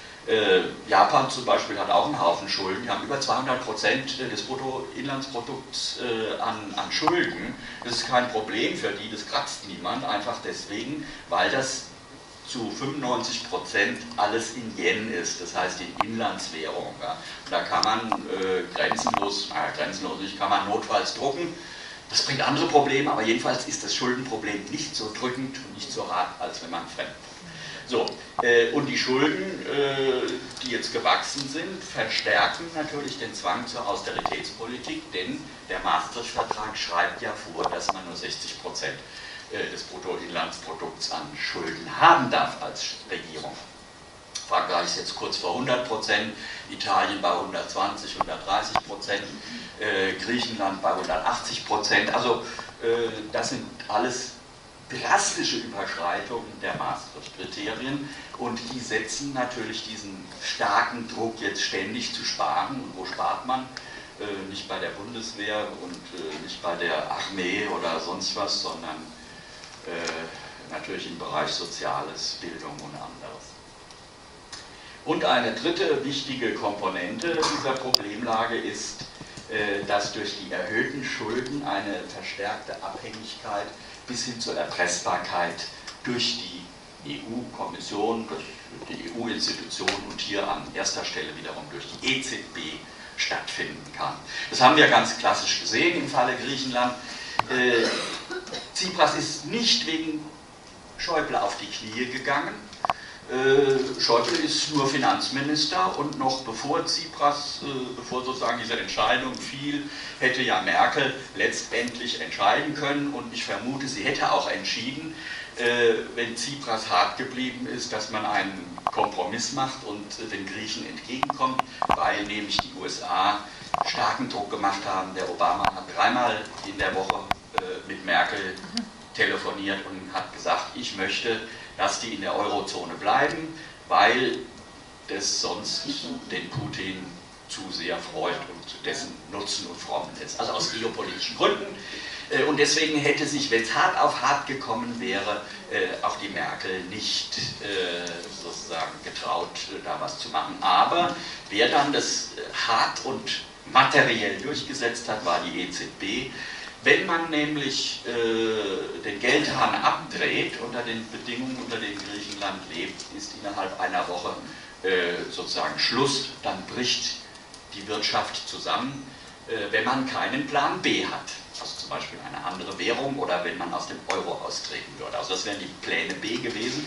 Japan zum Beispiel hat auch einen Haufen Schulden, die haben über 200% des Bruttoinlandsprodukts an Schulden. Das ist kein Problem für die, das kratzt niemand, einfach deswegen, weil das zu 95% alles in Yen ist, das heißt in Inlandswährung. Ja. Da kann man grenzenlos nicht, kann man notfalls drucken. Das bringt andere Probleme, aber jedenfalls ist das Schuldenproblem nicht so drückend und nicht so hart, als wenn man fremd druckt. So, und die Schulden, die jetzt gewachsen sind, verstärken natürlich den Zwang zur Austeritätspolitik, denn der Maastricht-Vertrag schreibt ja vor, dass man nur 60% des Bruttoinlandsprodukts an Schulden haben darf als Regierung. Frankreich ist jetzt kurz vor 100%, Italien bei 120, 130%, Griechenland bei 180%. Also das sind alles drastische Überschreitungen der Maastricht-Kriterien und die setzen natürlich diesen starken Druck, jetzt ständig zu sparen. Und wo spart man? Nicht bei der Bundeswehr und nicht bei der Armee oder sonst was, sondern natürlich im Bereich Soziales, Bildung und anderes. Und eine dritte wichtige Komponente dieser Problemlage ist, dass durch die erhöhten Schulden eine verstärkte Abhängigkeit bis hin zur Erpressbarkeit durch die EU-Kommission, durch die EU-Institutionen und hier an erster Stelle wiederum durch die EZB stattfinden kann. Das haben wir ganz klassisch gesehen im Falle Griechenland. Tsipras ist nicht wegen Schäuble auf die Knie gegangen. Schäuble ist nur Finanzminister und noch bevor Tsipras, bevor sozusagen diese Entscheidung fiel, hätte ja Merkel letztendlich entscheiden können und ich vermute, sie hätte auch entschieden, wenn Tsipras hart geblieben ist, dass man einen Kompromiss macht und den Griechen entgegenkommt, weil nämlich die USA starken Druck gemacht haben. Der Obama hat dreimal in der Woche mit Merkel telefoniert und hat gesagt, ich möchte, dass die in der Eurozone bleiben, weil das sonst den Putin zu sehr freut und dessen Nutzen und Frommen ist. Also aus geopolitischen Gründen. Und deswegen hätte sich, wenn es hart auf hart gekommen wäre, auch die Merkel nicht sozusagen getraut, da was zu machen. Aber wer dann das hart und materiell durchgesetzt hat, war die EZB. Wenn man nämlich den Geldhahn abdreht unter den Bedingungen, unter denen Griechenland lebt, ist innerhalb einer Woche sozusagen Schluss, dann bricht die Wirtschaft zusammen, wenn man keinen Plan B hat. Also zum Beispiel eine andere Währung oder wenn man aus dem Euro austreten würde. Also das wären die Pläne B gewesen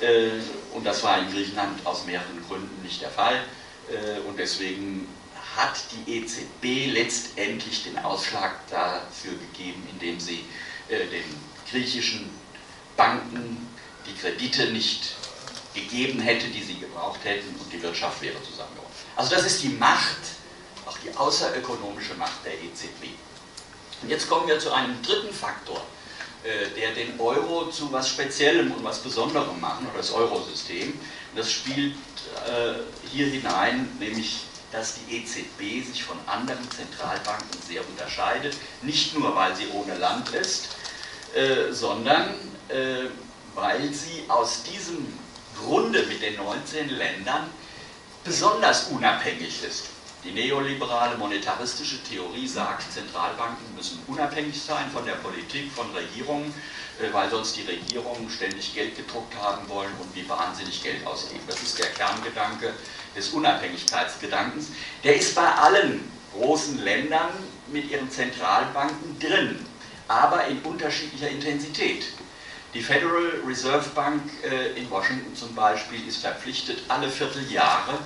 und das war in Griechenland aus mehreren Gründen nicht der Fall und deswegen hat die EZB letztendlich den Ausschlag dafür gegeben, indem sie den griechischen Banken die Kredite nicht gegeben hätte, die sie gebraucht hätten und die Wirtschaft wäre zusammengebrochen. Also das ist die Macht, auch die außerökonomische Macht der EZB. Und jetzt kommen wir zu einem dritten Faktor, der den Euro zu was Speziellem und was Besonderem macht, oder das Eurosystem. Und das spielt hier hinein, nämlich dass die EZB sich von anderen Zentralbanken sehr unterscheidet, nicht nur weil sie ohne Land ist, sondern weil sie aus diesem Grunde mit den 19 Ländern besonders unabhängig ist. Die neoliberale monetaristische Theorie sagt, Zentralbanken müssen unabhängig sein von der Politik, von Regierungen, weil sonst die Regierungen ständig Geld gedruckt haben wollen und wie wahnsinnig Geld ausgeben. Das ist der Kerngedanke des Unabhängigkeitsgedankens. Der ist bei allen großen Ländern mit ihren Zentralbanken drin, aber in unterschiedlicher Intensität. Die Federal Reserve Bank in Washington zum Beispiel ist verpflichtet, alle Vierteljahre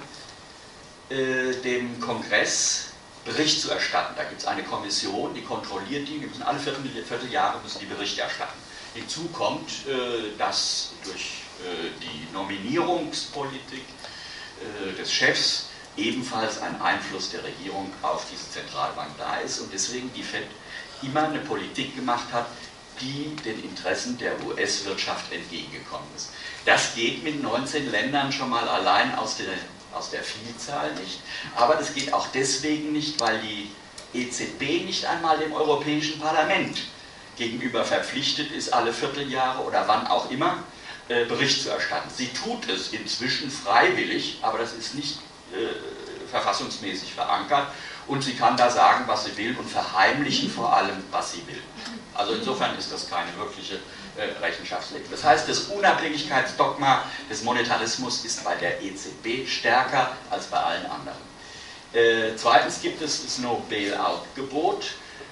dem Kongress Bericht zu erstatten. Da gibt es eine Kommission, die kontrolliert die müssen alle Vierteljahre müssen die Bericht erstatten. Hinzu kommt, dass durch die Nominierungspolitik des Chefs ebenfalls ein Einfluss der Regierung auf diese Zentralbank da ist und deswegen die Fed immer eine Politik gemacht hat, die den Interessen der US-Wirtschaft entgegengekommen ist. Das geht mit 19 Ländern schon mal allein aus der Vielzahl nicht, aber das geht auch deswegen nicht, weil die EZB nicht einmal dem Europäischen Parlament gegenüber verpflichtet ist, alle Vierteljahre oder wann auch immer Bericht zu erstatten. Sie tut es inzwischen freiwillig, aber das ist nicht verfassungsmäßig verankert und sie kann da sagen, was sie will und verheimlichen vor allem, was sie will. Also insofern ist das keine wirkliche Rechenschaftslegung. Das heißt, das Unabhängigkeitsdogma des Monetarismus ist bei der EZB stärker als bei allen anderen. Zweitens gibt es das No-Bail-Out-Gebot.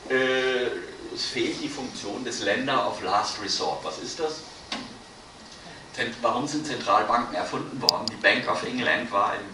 Es fehlt die Funktion des Lender of Last Resort. Was ist das? Warum sind Zentralbanken erfunden worden? Die Bank of England war im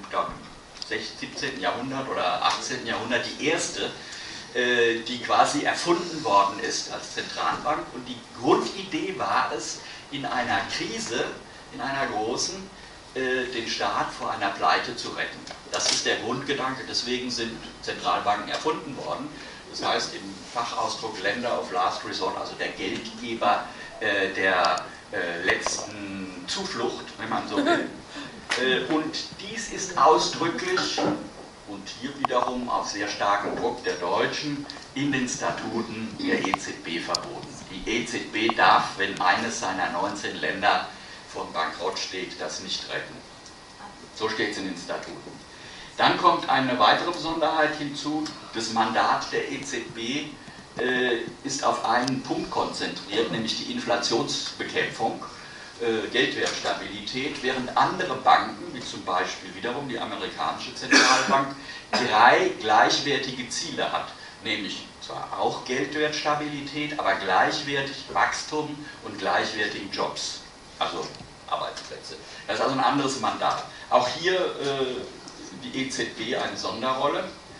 17. Jahrhundert oder 18. Jahrhundert die erste, die quasi erfunden worden ist als Zentralbank. Und die Grundidee war es, in einer Krise, in einer großen, den Staat vor einer Pleite zu retten. Das ist der Grundgedanke, deswegen sind Zentralbanken erfunden worden. Das heißt im Fachausdruck Lender of Last Resort, also der Geldgeber der letzten Zuflucht, wenn man so will. Und dies ist ausdrücklich und hier wiederum auf sehr starken Druck der Deutschen in den Statuten der EZB verboten. Die EZB darf, wenn eines seiner 19 Länder vor Bankrott steht, das nicht retten. So steht es in den Statuten. Dann kommt eine weitere Besonderheit hinzu, das Mandat der EZB ist auf einen Punkt konzentriert, nämlich die Inflationsbekämpfung, Geldwertstabilität, während andere Banken, wie zum Beispiel wiederum die amerikanische Zentralbank, 3 gleichwertige Ziele hat, nämlich zwar auch Geldwertstabilität, aber gleichwertig Wachstum und gleichwertige Jobs, also Arbeitsplätze. Das ist also ein anderes Mandat. Auch hier die EZB eine Sonderrolle.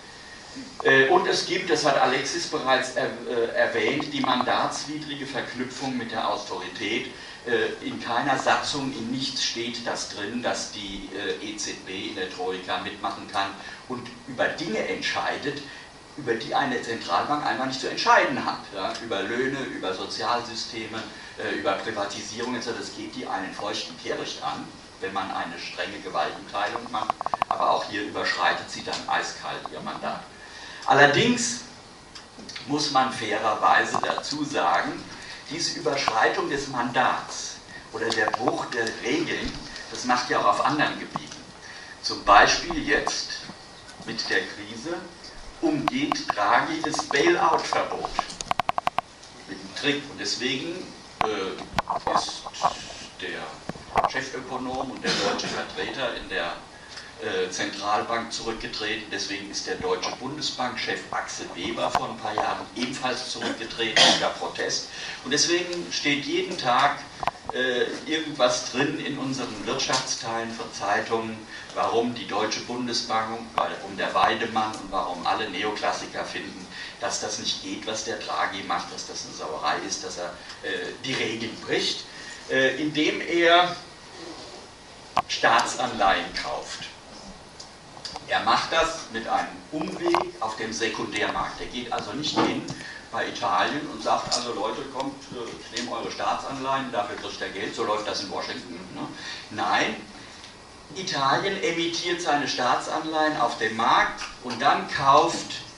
Und es gibt, das hat Alexis bereits erwähnt, die mandatswidrige Verknüpfung mit der Austerität. In keiner Satzung, in nichts steht das drin, dass die EZB in der Troika mitmachen kann und über Dinge entscheidet, über die eine Zentralbank einfach nicht zu entscheiden hat. Ja? Über Löhne, über Sozialsysteme, über Privatisierung etc. Das geht die einen feuchten Kehricht an, wenn man eine strenge Gewaltenteilung macht. Aber auch hier überschreitet sie dann eiskalt ihr Mandat. Allerdings muss man fairerweise dazu sagen, diese Überschreitung des Mandats oder der Bruch der Regeln, das macht ja auch auf anderen Gebieten. Zum Beispiel jetzt mit der Krise umgeht Draghi das Bailout-Verbot mit dem Trick. Und deswegen ist der Chefökonom und der deutsche Vertreter in der Zentralbank zurückgetreten. Deswegen ist der deutsche Bundesbankchef Axel Weber vor ein paar Jahren ebenfalls zurückgetreten unter Protest. Und deswegen steht jeden Tag irgendwas drin in unseren Wirtschaftsteilen von Zeitungen, warum die Deutsche Bundesbank, warum der Weidemann und warum alle Neoklassiker finden, dass das nicht geht, was der Draghi macht, dass das eine Sauerei ist, dass er die Regeln bricht, indem er Staatsanleihen kauft. Er macht das mit einem Umweg auf dem Sekundärmarkt. Er geht also nicht hin bei Italien und sagt, also Leute, kommt, ich nehme eure Staatsanleihen, dafür kriegt ihr Geld, so läuft das in Washington. Ne? Nein, Italien emittiert seine Staatsanleihen auf dem Markt und dann kauft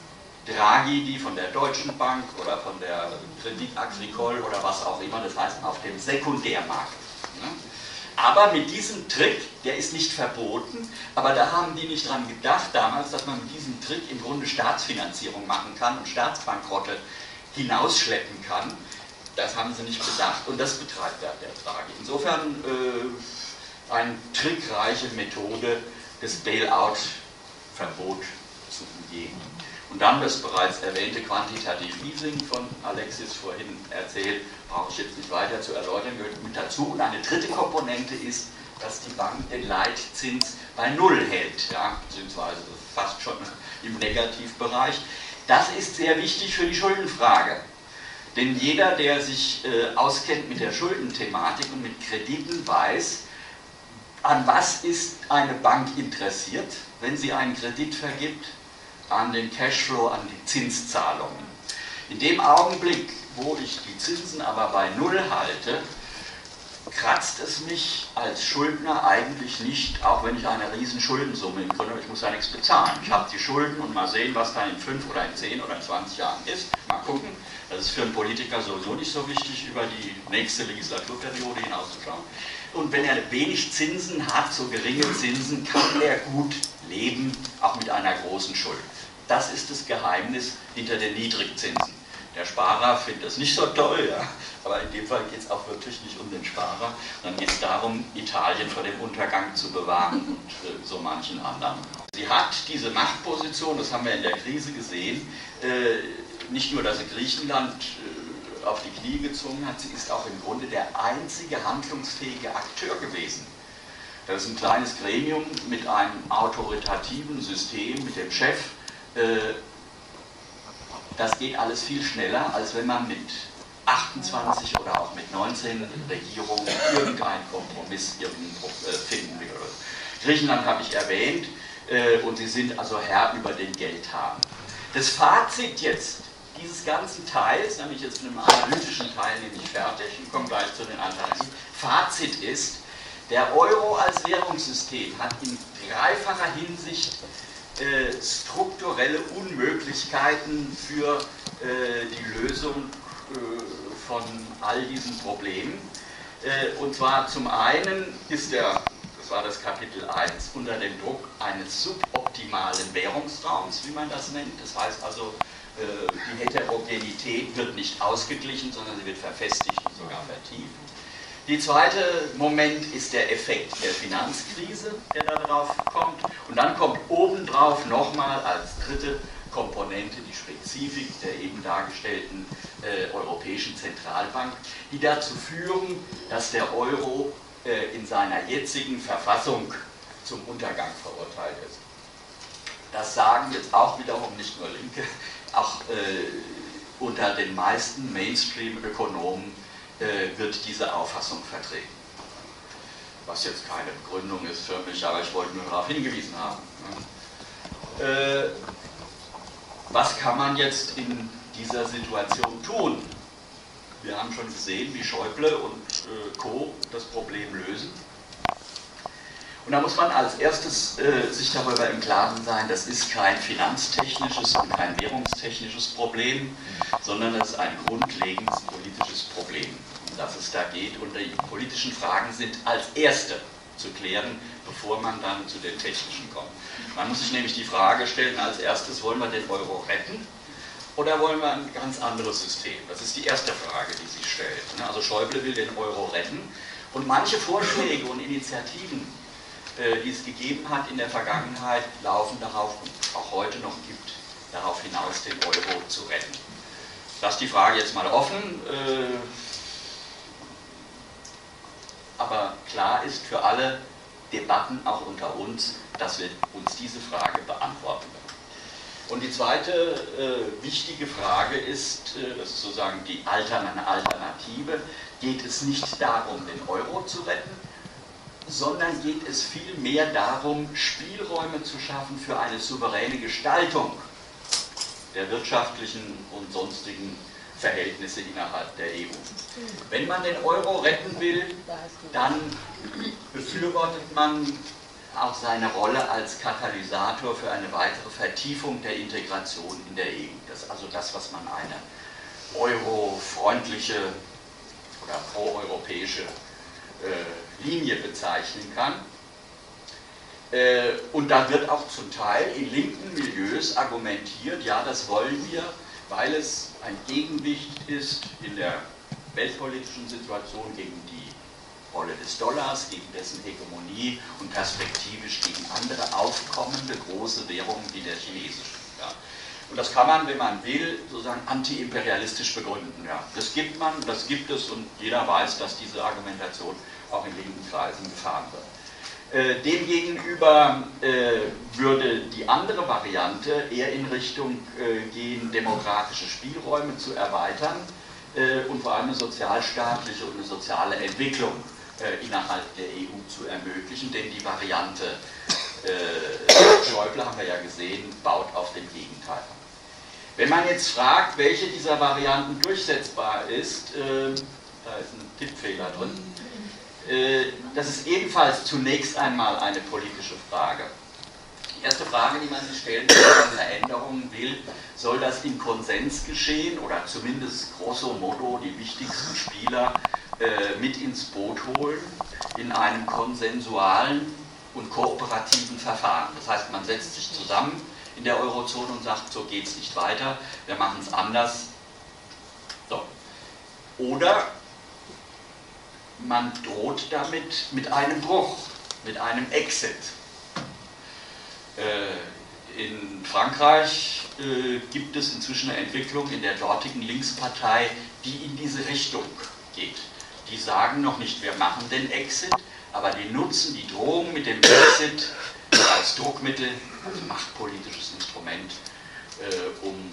Draghi, die von der Deutschen Bank oder von der Crédit Agricole oder was auch immer, das heißt auf dem Sekundärmarkt. Aber mit diesem Trick, der ist nicht verboten, aber da haben die nicht dran gedacht damals, dass man mit diesem Trick im Grunde Staatsfinanzierung machen kann und Staatsbankrotte hinausschleppen kann. Das haben sie nicht bedacht und das betreibt der Draghi. Insofern eine trickreiche Methode, das Bailout-Verbot zu umgehen. Und dann das bereits erwähnte Quantitative Easing von Alexis vorhin erzählt, brauche ich jetzt nicht weiter zu erläutern, gehört mit dazu. Und eine dritte Komponente ist, dass die Bank den Leitzins bei Null hält, ja, beziehungsweise fast schon im Negativbereich. Das ist sehr wichtig für die Schuldenfrage. Denn jeder, der sich auskennt mit der Schuldenthematik und mit Krediten, weiß, an was ist eine Bank interessiert, wenn sie einen Kredit vergibt? An den Cashflow, an die Zinszahlungen. In dem Augenblick, wo ich die Zinsen aber bei Null halte, kratzt es mich als Schuldner eigentlich nicht, auch wenn ich eine riesen Schuldensumme im Grunde, ich muss ja nichts bezahlen. Ich habe die Schulden und mal sehen, was da in 5 oder in 10 oder in 20 Jahren ist. Mal gucken. Das ist für einen Politiker sowieso nicht so wichtig, über die nächste Legislaturperiode hinauszuschauen. Und wenn er wenig Zinsen hat, so geringe Zinsen, kann er gut leben, auch mit einer großen Schuld. Das ist das Geheimnis hinter den Niedrigzinsen. Der Sparer findet das nicht so toll, ja. Aber in dem Fall geht es auch wirklich nicht um den Sparer, sondern geht es darum, Italien vor dem Untergang zu bewahren und so manchen anderen. Sie hat diese Machtposition, das haben wir in der Krise gesehen, nicht nur, dass sie Griechenland auf die Knie gezwungen hat, sie ist auch im Grunde der einzige handlungsfähige Akteur gewesen. Das ist ein kleines Gremium mit einem autoritativen System, mit dem Chef. Das geht alles viel schneller, als wenn man mit 28 oder auch mit 19 Regierungen irgendeinen Kompromiss finden will. Griechenland habe ich erwähnt und sie sind also Herr über den Geldhahn. Das Fazit jetzt dieses ganzen Teils, nämlich jetzt mit einem analytischen Teil nämlich fertig, ich komme gleich zu den Alternativen. Fazit ist, der Euro als Währungssystem hat in dreifacher Hinsicht strukturelle Unmöglichkeiten für die Lösung von all diesen Problemen. Und zwar zum einen ist das war das Kapitel 1, unter dem Druck eines suboptimalen Währungsraums, wie man das nennt. Das heißt also, die Heterogenität wird nicht ausgeglichen, sondern sie wird verfestigt und sogar vertieft. Der zweite Moment ist der Effekt der Finanzkrise, der darauf kommt. Und dann kommt obendrauf nochmal als dritte Komponente die Spezifik der eben dargestellten Europäischen Zentralbank, die dazu führen, dass der Euro in seiner jetzigen Verfassung zum Untergang verurteilt ist. Das sagen jetzt auch wiederum nicht nur Linke, auch unter den meisten Mainstream-Ökonomen wird diese Auffassung vertreten. Was jetzt keine Begründung ist für mich, aber ich wollte nur darauf hingewiesen haben. Was kann man jetzt in dieser Situation tun? Wir haben schon gesehen, wie Schäuble und Co. das Problem lösen. Und da muss man als erstes sich darüber im Klaren sein, das ist kein finanztechnisches und kein währungstechnisches Problem, sondern das ist ein grundlegendes politisches Problem, um das es da geht. Und die politischen Fragen sind als erste zu klären, bevor man dann zu den technischen kommt. Man muss sich nämlich die Frage stellen, als erstes, wollen wir den Euro retten oder wollen wir ein ganz anderes System? Das ist die erste Frage, die sich stellt. Also Schäuble will den Euro retten und manche Vorschläge und Initiativen, die es gegeben hat in der Vergangenheit, laufen darauf und auch heute noch gibt, darauf hinaus, den Euro zu retten. Ich lasse die Frage jetzt mal offen, aber klar ist für alle Debatten, auch unter uns, dass wir uns diese Frage beantworten werden. Und die zweite wichtige Frage ist, das ist sozusagen die Alternative, geht es nicht darum, den Euro zu retten, sondern geht es vielmehr darum, Spielräume zu schaffen für eine souveräne Gestaltung der wirtschaftlichen und sonstigen Verhältnisse innerhalb der EU. Wenn man den Euro retten will, dann befürwortet man auch seine Rolle als Katalysator für eine weitere Vertiefung der Integration in der EU. Das ist also das, was man eine eurofreundliche oder proeuropäische Linie bezeichnen kann. Und da wird auch zum Teil in linken Milieus argumentiert, ja, das wollen wir, weil es ein Gegengewicht ist in der weltpolitischen Situation gegen die Rolle des Dollars, gegen dessen Hegemonie und perspektivisch gegen andere aufkommende große Währungen wie der chinesischen. Ja. Und das kann man, wenn man will, sozusagen antiimperialistisch begründen. Ja. Das gibt es und jeder weiß, dass diese Argumentation auch in linken Kreisen gefahren wird. Demgegenüber würde die andere Variante eher in Richtung gehen, demokratische Spielräume zu erweitern und vor allem eine sozialstaatliche und eine soziale Entwicklung innerhalb der EU zu ermöglichen, denn die Variante Schäuble, haben wir ja gesehen, baut auf dem Gegenteil. Wenn man jetzt fragt, welche dieser Varianten durchsetzbar ist, da ist ein Tippfehler drin, das ist ebenfalls zunächst einmal eine politische Frage. Die erste Frage, die man sich stellen kann, wenn man Veränderungen will, soll das in Konsens geschehen oder zumindest grosso modo die wichtigsten Spieler mit ins Boot holen in einem konsensualen und kooperativen Verfahren. Das heißt, man setzt sich zusammen in der Eurozone und sagt, so geht es nicht weiter, wir machen es anders. So. Oder man droht damit mit einem Bruch, mit einem Exit. In Frankreich gibt es inzwischen eine Entwicklung in der dortigen Linkspartei, die in diese Richtung geht. Die sagen noch nicht, wir machen den Exit, aber die nutzen die Drohung mit dem Exit als Druckmittel, als machtpolitisches Instrument, um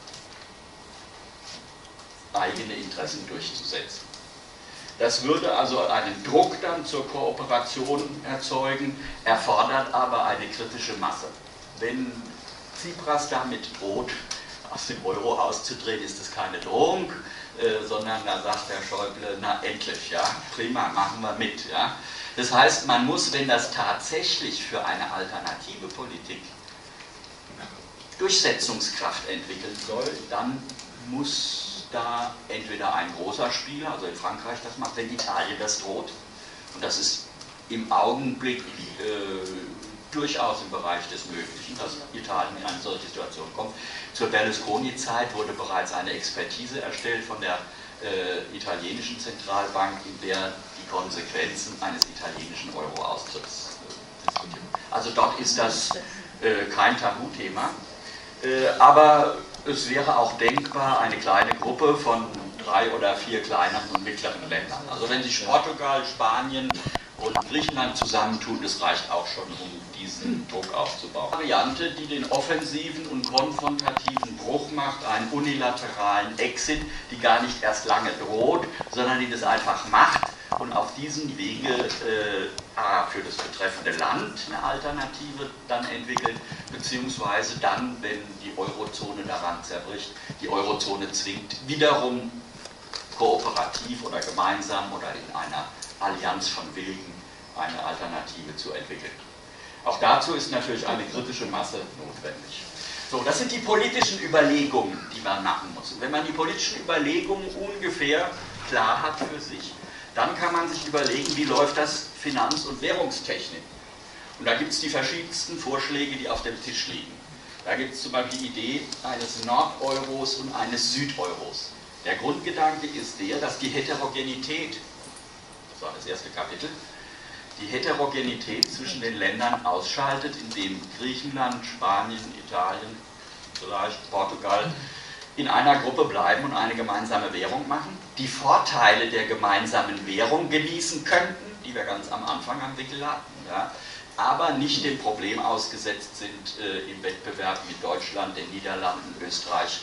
eigene Interessen durchzusetzen. Das würde also einen Druck dann zur Kooperation erzeugen, erfordert aber eine kritische Masse. Wenn Tsipras damit droht, aus dem Euro auszutreten, ist das keine Drohung, sondern da sagt der Schäuble, na endlich, ja, prima, machen wir mit. Ja. Das heißt, man muss, wenn das tatsächlich für eine alternative Politik Durchsetzungskraft entwickeln soll, dann muss da entweder ein großer Spieler, also in Frankreich das macht, wenn Italien das droht, und das ist im Augenblick durchaus im Bereich des Möglichen, dass Italien in eine solche Situation kommt. Zur Berlusconi-Zeit wurde bereits eine Expertise erstellt von der italienischen Zentralbank, in der die Konsequenzen eines italienischen Euro-Austritts diskutiert. Also dort ist das kein Tabuthema, aber es wäre auch denkbar, eine kleine Gruppe von 3 oder 4 kleineren und mittleren Ländern. Also wenn sich Portugal, Spanien und Griechenland zusammentun, das reicht auch schon, um diesen Druck aufzubauen. Eine Variante, die den offensiven und konfrontativen Bruch macht, einen unilateralen Exit, die gar nicht erst lange droht, sondern die das einfach macht und auf diesem Wege für das betreffende Land eine Alternative dann entwickelt, beziehungsweise dann, wenn die Eurozone daran zerbricht, die Eurozone zwingt, wiederum kooperativ oder gemeinsam oder in einer Allianz von Willigen eine Alternative zu entwickeln. Auch dazu ist natürlich eine kritische Masse notwendig. So, das sind die politischen Überlegungen, die man machen muss. Und wenn man die politischen Überlegungen ungefähr klar hat für sich, dann kann man sich überlegen, wie läuft das Finanz- und Währungstechnik. Und da gibt es die verschiedensten Vorschläge, die auf dem Tisch liegen. Da gibt es zum Beispiel die Idee eines Nordeuros und eines Südeuros. Der Grundgedanke ist der, dass die Heterogenität, das war das erste Kapitel, die Heterogenität zwischen den Ländern ausschaltet, indem Griechenland, Spanien, Italien, vielleicht Portugal in einer Gruppe bleiben und eine gemeinsame Währung machen, die Vorteile der gemeinsamen Währung genießen könnten, die wir ganz am Anfang am Wickel hatten, ja, aber nicht dem Problem ausgesetzt sind, im Wettbewerb mit Deutschland, den Niederlanden, Österreich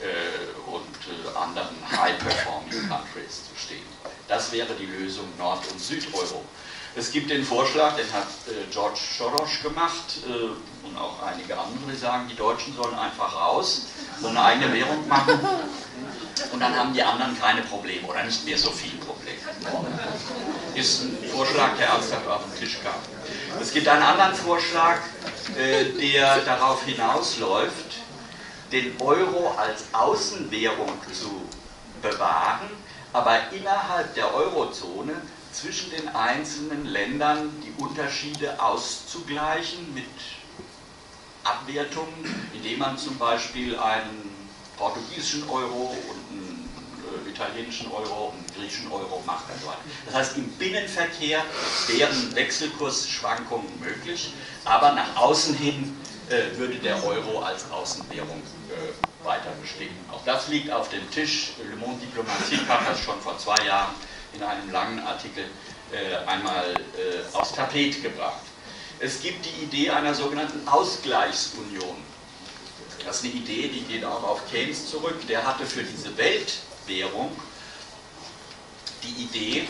und anderen High-Performing Countries zu stehen. Das wäre die Lösung Nord- und Südeuro. Es gibt den Vorschlag, den hat George Soros gemacht und auch einige andere, die sagen, die Deutschen sollen einfach raus, sollen eine eigene Währung machen und dann haben die anderen keine Probleme oder nicht mehr so viele Probleme. Ist ein Vorschlag, der ernsthaft auf den Tisch kam. Es gibt einen anderen Vorschlag, der darauf hinausläuft, den Euro als Außenwährung zu bewahren, aber innerhalb der Eurozone zwischen den einzelnen Ländern die Unterschiede auszugleichen mit Abwertungen, indem man zum Beispiel einen portugiesischen Euro und einen italienischen Euro und einen griechischen Euro macht. Das heißt, im Binnenverkehr wären Wechselkursschwankungen möglich, aber nach außen hin würde der Euro als Außenwährung weiter bestehen. Auch das liegt auf dem Tisch. Le Monde Diplomatique hat das schon vor 2 Jahren in einem langen Artikel einmal aufs Tapet gebracht. Es gibt die Idee einer sogenannten Ausgleichsunion. Das ist eine Idee, die geht auch auf Keynes zurück. Der hatte für diese Weltwährung die Idee,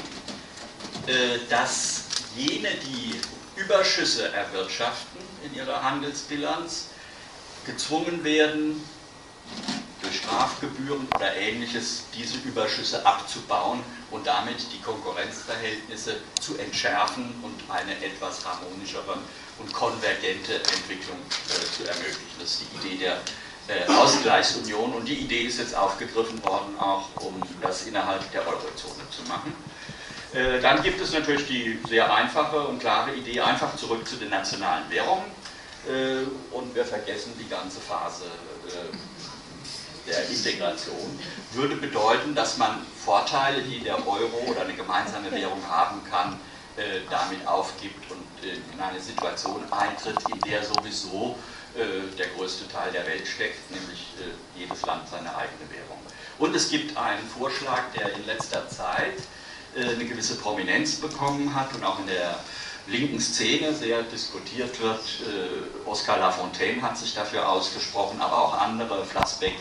dass jene, die Überschüsse erwirtschaften in ihrer Handelsbilanz, gezwungen werden, durch Strafgebühren oder Ähnliches diese Überschüsse abzubauen und damit die Konkurrenzverhältnisse zu entschärfen und eine etwas harmonischere und konvergente Entwicklung zu ermöglichen. Das ist die Idee der Ausgleichsunion und die Idee ist jetzt aufgegriffen worden, auch um das innerhalb der Eurozone zu machen. Dann gibt es natürlich die sehr einfache und klare Idee, einfach zurück zu den nationalen Währungen und wir vergessen die ganze Phase der Integration. Würde bedeuten, dass man Vorteile, die der Euro oder eine gemeinsame Währung haben kann, damit aufgibt und in eine Situation eintritt, in der sowieso der größte Teil der Welt steckt, nämlich jedes Land seine eigene Währung. Und es gibt einen Vorschlag, der in letzter Zeit eine gewisse Prominenz bekommen hat und auch in der linken Szene sehr diskutiert wird. Oscar Lafontaine hat sich dafür ausgesprochen, aber auch andere, Flassbeck,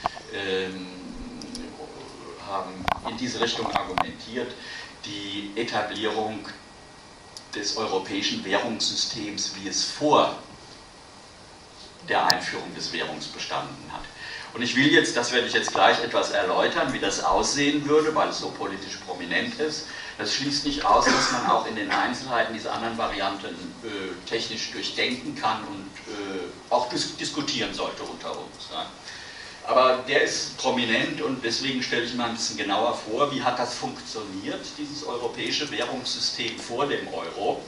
haben in diese Richtung argumentiert, die Etablierung des europäischen Währungssystems, wie es vor der Einführung des Währungs bestanden hat. Und ich will jetzt, das werde ich jetzt gleich etwas erläutern, wie das aussehen würde, weil es so politisch prominent ist. Das schließt nicht aus, dass man auch in den Einzelheiten diese anderen Varianten technisch durchdenken kann und auch diskutieren sollte unter uns. Ja. Aber der ist prominent und deswegen stelle ich mal ein bisschen genauer vor, wie hat das funktioniert, dieses europäische Währungssystem vor dem Euro.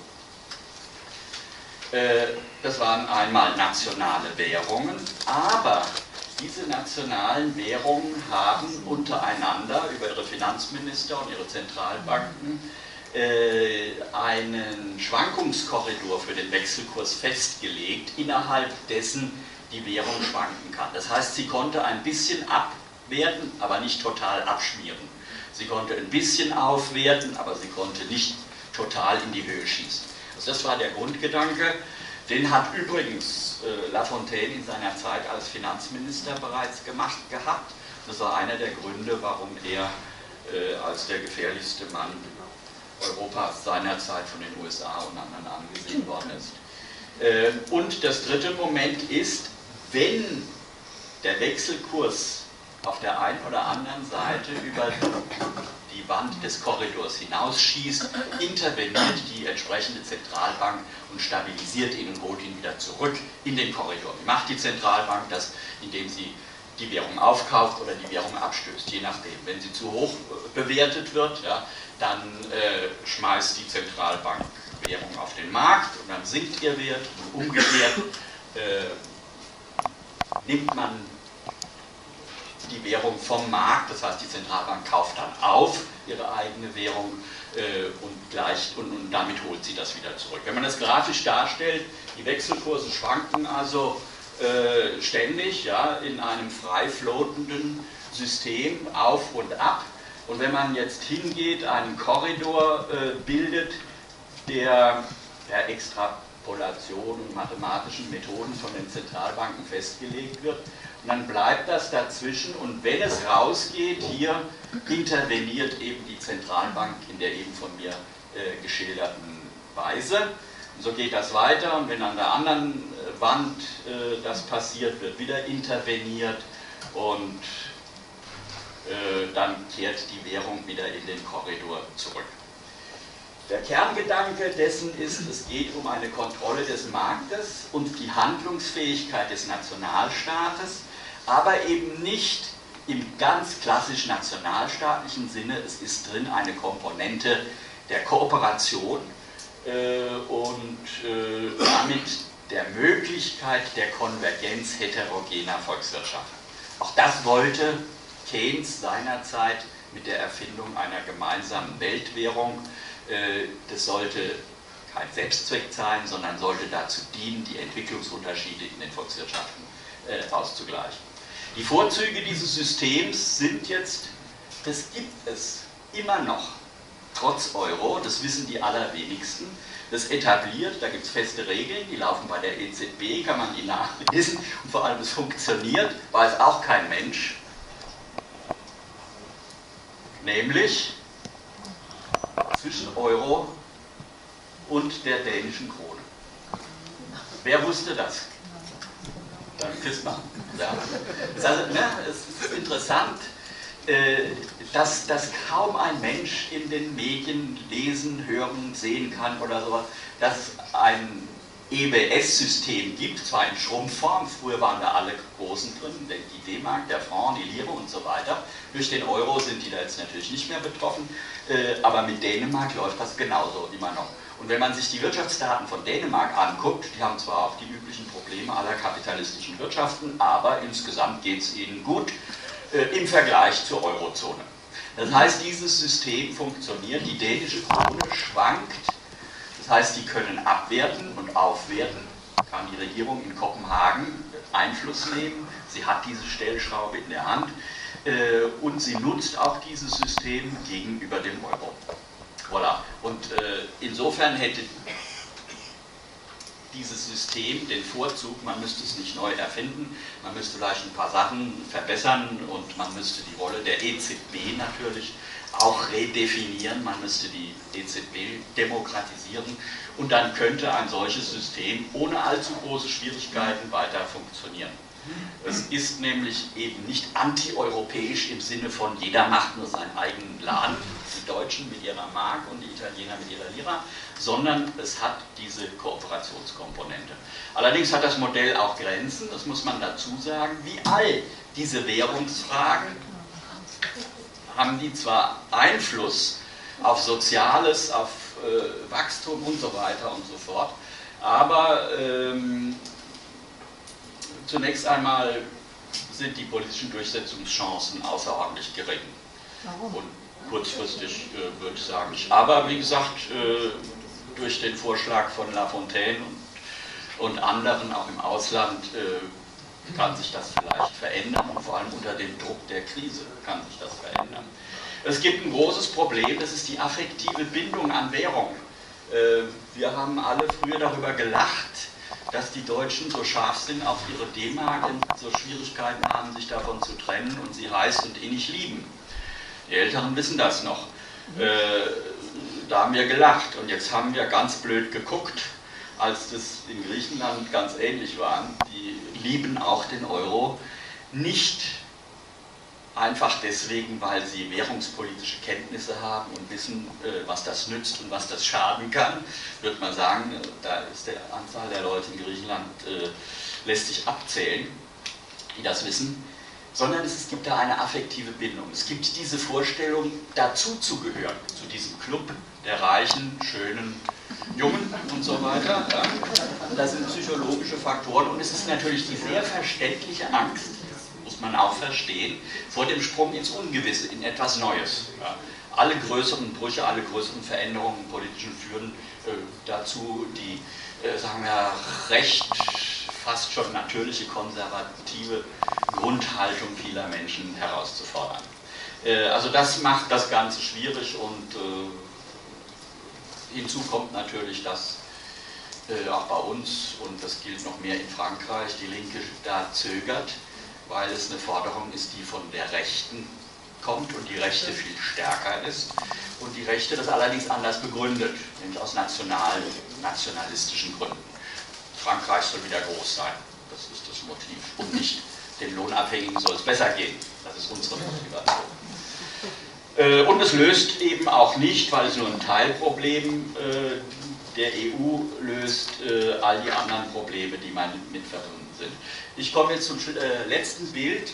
Das waren einmal nationale Währungen, aber diese nationalen Währungen haben untereinander über ihre Finanzminister und ihre Zentralbanken einen Schwankungskorridor für den Wechselkurs festgelegt, innerhalb dessen die Währung schwanken kann. Das heißt, sie konnte ein bisschen abwerten, aber nicht total abschmieren. Sie konnte ein bisschen aufwerten, aber sie konnte nicht total in die Höhe schießen. Also das war der Grundgedanke. Den hat übrigens Lafontaine in seiner Zeit als Finanzminister bereits gemacht gehabt. Das war einer der Gründe, warum er als der gefährlichste Mann Europas seinerzeit von den USA und anderen angesehen worden ist. Und das dritte Moment ist, wenn der Wechselkurs auf der einen oder anderen Seite über die Wand des Korridors hinausschießt, interveniert die entsprechende Zentralbank und stabilisiert ihn und holt ihn wieder zurück in den Korridor. Wie macht die Zentralbank das? Indem sie die Währung aufkauft oder die Währung abstößt, je nachdem. Wenn sie zu hoch bewertet wird, ja, dann schmeißt die Zentralbank Währung auf den Markt und dann sinkt ihr Wert und umgekehrt nimmt man die Währung vom Markt, das heißt die Zentralbank kauft dann auf ihre eigene Währung und damit holt sie das wieder zurück. Wenn man das grafisch darstellt, die Wechselkurse schwanken also ständig, ja, in einem frei floatenden System auf und ab. Und wenn man jetzt hingeht, einen Korridor bildet, der per Extrapolation und mathematischen Methoden von den Zentralbanken festgelegt wird, und dann bleibt das dazwischen und wenn es rausgeht, hier interveniert eben die Zentralbank in der eben von mir geschilderten Weise. Und so geht das weiter und wenn an der anderen Wand das passiert, wird wieder interveniert und dann kehrt die Währung wieder in den Korridor zurück. Der Kerngedanke dessen ist, es geht um eine Kontrolle des Marktes und die Handlungsfähigkeit des Nationalstaates, aber eben nicht im ganz klassisch nationalstaatlichen Sinne. Es ist drin eine Komponente der Kooperation und damit der Möglichkeit der Konvergenz heterogener Volkswirtschaften. Auch das wollte Keynes seinerzeit mit der Erfindung einer gemeinsamen Weltwährung. Das sollte kein Selbstzweck sein, sondern sollte dazu dienen, die Entwicklungsunterschiede in den Volkswirtschaften auszugleichen. Die Vorzüge dieses Systems sind jetzt, das gibt es immer noch, trotz Euro, das wissen die allerwenigsten, das etabliert, da gibt es feste Regeln, die laufen bei der EZB, kann man die nachlesen und vor allem es funktioniert, weiß auch kein Mensch, nämlich zwischen Euro und der dänischen Krone. Wer wusste das? Dann Christmann. Ja. Es ist interessant, dass kaum ein Mensch in den Medien lesen, hören, sehen kann oder sowas, dass es ein EBS-System gibt, zwar in Schrumpfform, früher waren da alle Großen drin, die D-Mark, der Franc, die Lire und so weiter. Durch den Euro sind die da jetzt natürlich nicht mehr betroffen, aber mit Dänemark läuft das genauso immer noch. Und wenn man sich die Wirtschaftsdaten von Dänemark anguckt, die haben zwar auch die üblichen Probleme aller kapitalistischen Wirtschaften, aber insgesamt geht es ihnen gut im Vergleich zur Eurozone. Das heißt, dieses System funktioniert, die dänische Krone schwankt, das heißt, die können abwerten und aufwerten, kann die Regierung in Kopenhagen Einfluss nehmen, sie hat diese Stellschraube in der Hand und sie nutzt auch dieses System gegenüber dem Euro. Voilà. Und insofern hätte dieses System den Vorzug, man müsste es nicht neu erfinden, man müsste vielleicht ein paar Sachen verbessern und man müsste die Rolle der EZB natürlich auch redefinieren, man müsste die EZB demokratisieren und dann könnte ein solches System ohne allzu große Schwierigkeiten weiter funktionieren. Es ist nämlich eben nicht antieuropäisch im Sinne von jeder macht nur seinen eigenen Laden, die Deutschen mit ihrer Mark und die Italiener mit ihrer Lira, sondern es hat diese Kooperationskomponente. Allerdings hat das Modell auch Grenzen, das muss man dazu sagen, wie all diese Währungsfragen haben die zwar Einfluss auf Soziales, auf Wachstum und so weiter und so fort, aber zunächst einmal sind die politischen Durchsetzungschancen außerordentlich gering. Warum? Und kurzfristig würde ich sagen nicht. Aber wie gesagt, durch den Vorschlag von Lafontaine und anderen, auch im Ausland, kann sich das vielleicht verändern und vor allem unter dem Druck der Krise kann sich das verändern. Es gibt ein großes Problem, das ist die affektive Bindung an Währung. Wir haben alle früher darüber gelacht, dass die Deutschen so scharf sind auf ihre D-Mark und so Schwierigkeiten haben, sich davon zu trennen und sie heiß und innig lieben. Die Älteren wissen das noch. Da haben wir gelacht und jetzt haben wir ganz blöd geguckt, als das in Griechenland ganz ähnlich war. Die lieben auch den Euro nicht einfach deswegen, weil sie währungspolitische Kenntnisse haben und wissen, was das nützt und was das schaden kann, würde man sagen, da ist die Anzahl der Leute in Griechenland, lässt sich abzählen, die das wissen, sondern es gibt da eine affektive Bindung. Es gibt diese Vorstellung, dazu zu gehören, zu diesem Club der reichen, schönen, Jungen und so weiter. Ja. Das sind psychologische Faktoren und es ist natürlich die sehr verständliche Angst, muss man auch verstehen, vor dem Sprung ins Ungewisse, in etwas Neues. Ja. Alle größeren Brüche, alle größeren Veränderungen im Politischen führen dazu, die, sagen wir, recht fast schon natürliche konservative Grundhaltung vieler Menschen herauszufordern. Also das macht das Ganze schwierig und hinzu kommt natürlich, dass auch bei uns, und das gilt noch mehr in Frankreich, die Linke da zögert, weil es eine Forderung ist, die von der Rechten kommt und die Rechte viel stärker ist und die Rechte das allerdings anders begründet, nämlich aus nationalistischen Gründen. Frankreich soll wieder groß sein, das ist das Motiv, und nicht den Lohnabhängigen soll es besser gehen, das ist unsere Motivation. Und es löst eben auch nicht, weil es nur ein Teilproblem der EU löst, all die anderen Probleme, die mit verbunden sind. Ich komme jetzt zum letzten Bild.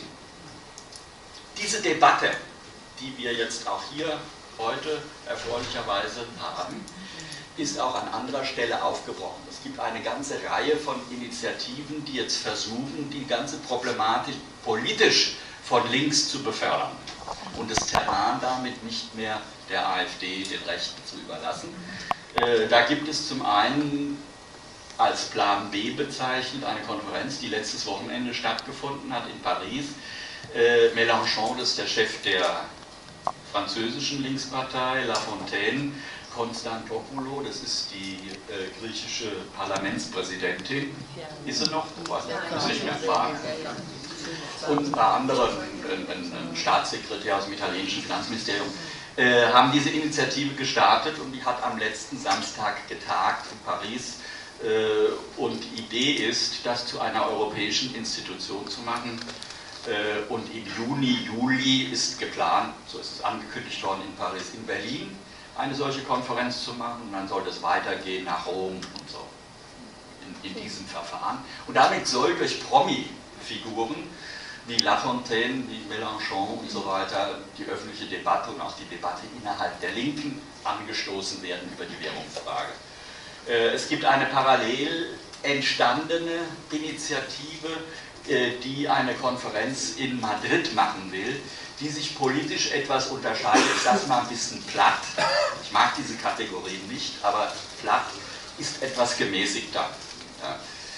Diese Debatte, die wir jetzt auch hier heute erfreulicherweise haben, ist auch an anderer Stelle aufgebrochen. Es gibt eine ganze Reihe von Initiativen, die jetzt versuchen, die ganze Problematik politisch von links zu befördern und das Terrain damit nicht mehr der AfD, den Rechten, zu überlassen. Da gibt es zum einen als Plan B bezeichnet eine Konferenz, die letztes Wochenende stattgefunden hat in Paris. Mélenchon, das ist der Chef der französischen Linkspartei, Lafontaine, Konstantopoulou, das ist die griechische Parlamentspräsidentin, ist sie noch? Ist nicht mehr erfahren. Und ein paar andere, ein Staatssekretär aus dem italienischen Finanzministerium, haben diese Initiative gestartet und die hat am letzten Samstag getagt in Paris. Und die Idee ist, das zu einer europäischen Institution zu machen. Und im Juni, Juli ist geplant, so ist es angekündigt worden in Paris, in Berlin eine solche Konferenz zu machen. Und dann soll das weitergehen nach Rom und so in diesem Verfahren. Und damit soll durch Promi-Figuren wie Lafontaine, wie Mélenchon und so weiter die öffentliche Debatte und auch die Debatte innerhalb der Linken angestoßen werden über die Währungsfrage. Es gibt eine parallel entstandene Initiative, die eine Konferenz in Madrid machen will, die sich politisch etwas unterscheidet. Ich sage es mal ein bisschen platt. Ich mag diese Kategorien nicht, aber platt ist etwas gemäßigter. Ja.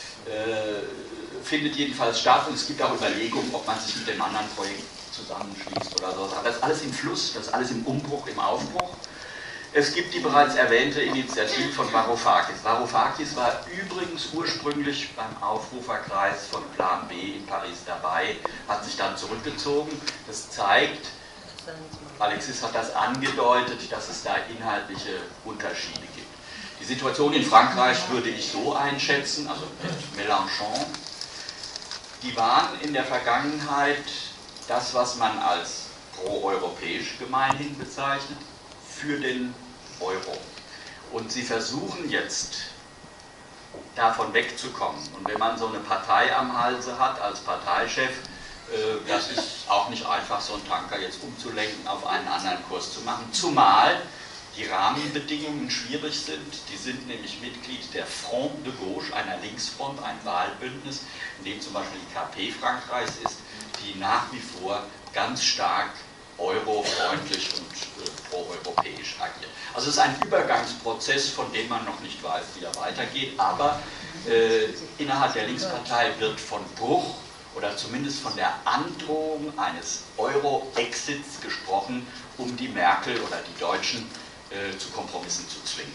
Findet jedenfalls statt und es gibt auch Überlegungen, ob man sich mit dem anderen Projekt zusammenschließt oder so. Das ist alles im Fluss, das ist alles im Umbruch, im Aufbruch. Es gibt die bereits erwähnte Initiative von Varoufakis. Varoufakis war übrigens ursprünglich beim Aufruferkreis von Plan B in Paris dabei, hat sich dann zurückgezogen. Das zeigt, Alexis hat das angedeutet, dass es da inhaltliche Unterschiede gibt. Die Situation in Frankreich würde ich so einschätzen, also mit Mélenchon, die waren in der Vergangenheit das, was man als pro-europäisch gemeinhin bezeichnet, für den Euro. Und sie versuchen jetzt, davon wegzukommen. Und wenn man so eine Partei am Halse hat, als Parteichef, das ist auch nicht einfach, so einen Tanker jetzt umzulenken, auf einen anderen Kurs zu machen. Zumal die Rahmenbedingungen schwierig sind. Die sind nämlich Mitglied der Front de Gauche, einer Linksfront, ein Wahlbündnis, in dem zum Beispiel die KP Frankreichs ist, die nach wie vor ganz stark eurofreundlich und pro-europäisch agiert. Also es ist ein Übergangsprozess, von dem man noch nicht weiß, wie er weitergeht, aber innerhalb der Linkspartei wird von Bruch oder zumindest von der Androhung eines Euro-Exits gesprochen, um die Merkel oder die Deutschen zu Kompromissen zu zwingen.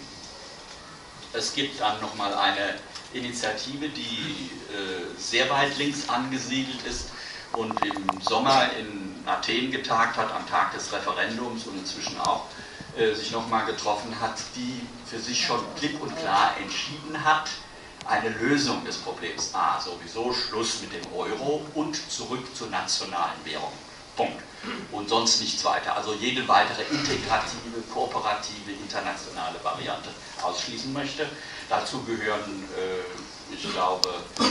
Es gibt dann nochmal eine Initiative, die sehr weit links angesiedelt ist und im Sommer in Athen getagt hat, am Tag des Referendums und inzwischen auch sich nochmal getroffen hat, die für sich schon klipp und klar entschieden hat, eine Lösung des Problems A, sowieso Schluss mit dem Euro und zurück zur nationalen Währung. Punkt. Und sonst nichts weiter. Also jede weitere integrative, kooperative, internationale Variante ausschließen möchte. Dazu gehören, ich glaube,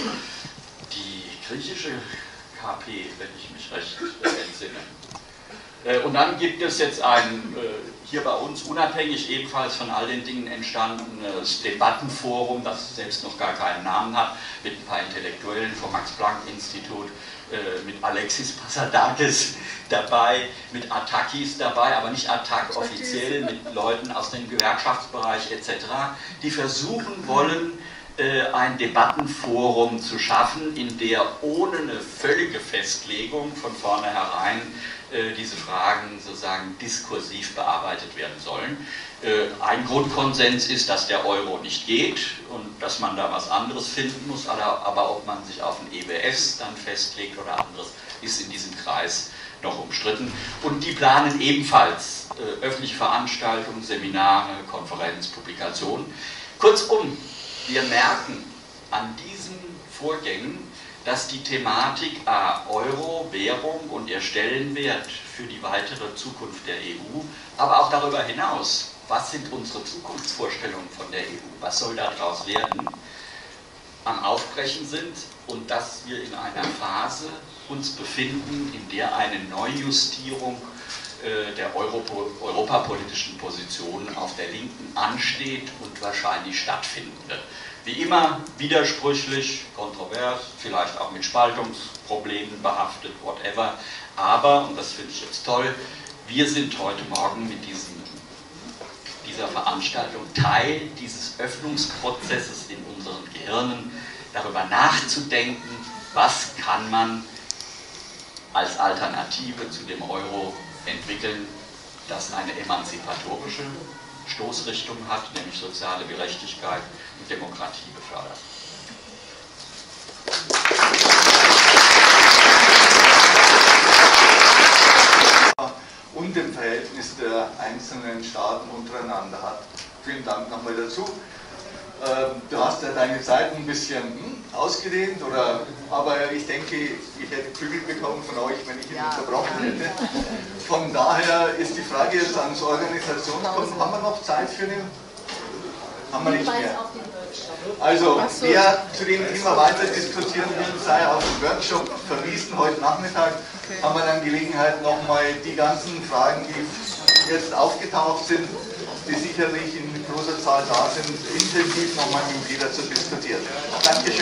die griechische KP, wenn ich mich recht entsinne. Und dann gibt es jetzt ein, hier bei uns unabhängig ebenfalls von all den Dingen entstandenes Debattenforum, das selbst noch gar keinen Namen hat, mit ein paar Intellektuellen vom Max-Planck-Institut, mit Alexis Passadakis dabei, mit Atakis dabei, aber nicht Attac offiziell, mit Leuten aus dem Gewerkschaftsbereich etc., die versuchen wollen, ein Debattenforum zu schaffen, in der ohne eine völlige Festlegung von vornherein diese Fragen sozusagen diskursiv bearbeitet werden sollen. Ein Grundkonsens ist, dass der Euro nicht geht und dass man da was anderes finden muss, aber ob man sich auf ein EWS dann festlegt oder anderes, ist in diesem Kreis noch umstritten. Und die planen ebenfalls öffentliche Veranstaltungen, Seminare, Konferenzen, Publikationen. Kurzum, wir merken an diesen Vorgängen, dass die Thematik Euro, Währung und ihr Stellenwert für die weitere Zukunft der EU, aber auch darüber hinaus, was sind unsere Zukunftsvorstellungen von der EU, was soll daraus werden, am Aufbrechen sind und dass wir in einer Phase uns befinden, in der eine Neujustierung der europapolitischen Positionen auf der Linken ansteht und wahrscheinlich stattfinden wird. Wie immer widersprüchlich, kontrovers, vielleicht auch mit Spaltungsproblemen behaftet, whatever. Aber, und das finde ich jetzt toll, wir sind heute Morgen mit dieser Veranstaltung Teil dieses Öffnungsprozesses in unseren Gehirnen, darüber nachzudenken, was kann man als Alternative zu dem Euro entwickeln, das eine emanzipatorische Stoßrichtung hat, nämlich soziale Gerechtigkeit und Demokratie befördert. Und dem Verhältnis der einzelnen Staaten untereinander hat. Vielen Dank nochmal dazu. Du hast ja deine Zeit ein bisschen ausgedehnt, aber ich denke, ich hätte Prügel bekommen von euch, wenn ich ihn unterbrochen hätte. Von daher ist die Frage jetzt ans Organisationskonto. Haben wir noch Zeit für eine? Haben wir nicht mehr. Also, wer zu dem Thema weiter diskutieren will, sei auf den Workshop verwiesen. Heute Nachmittag haben wir dann Gelegenheit, nochmal die ganzen Fragen, die jetzt aufgetaucht sind, die sicherlich in großer Zahl da sind, intensiv nochmal mit Peter zu diskutieren. Dankeschön.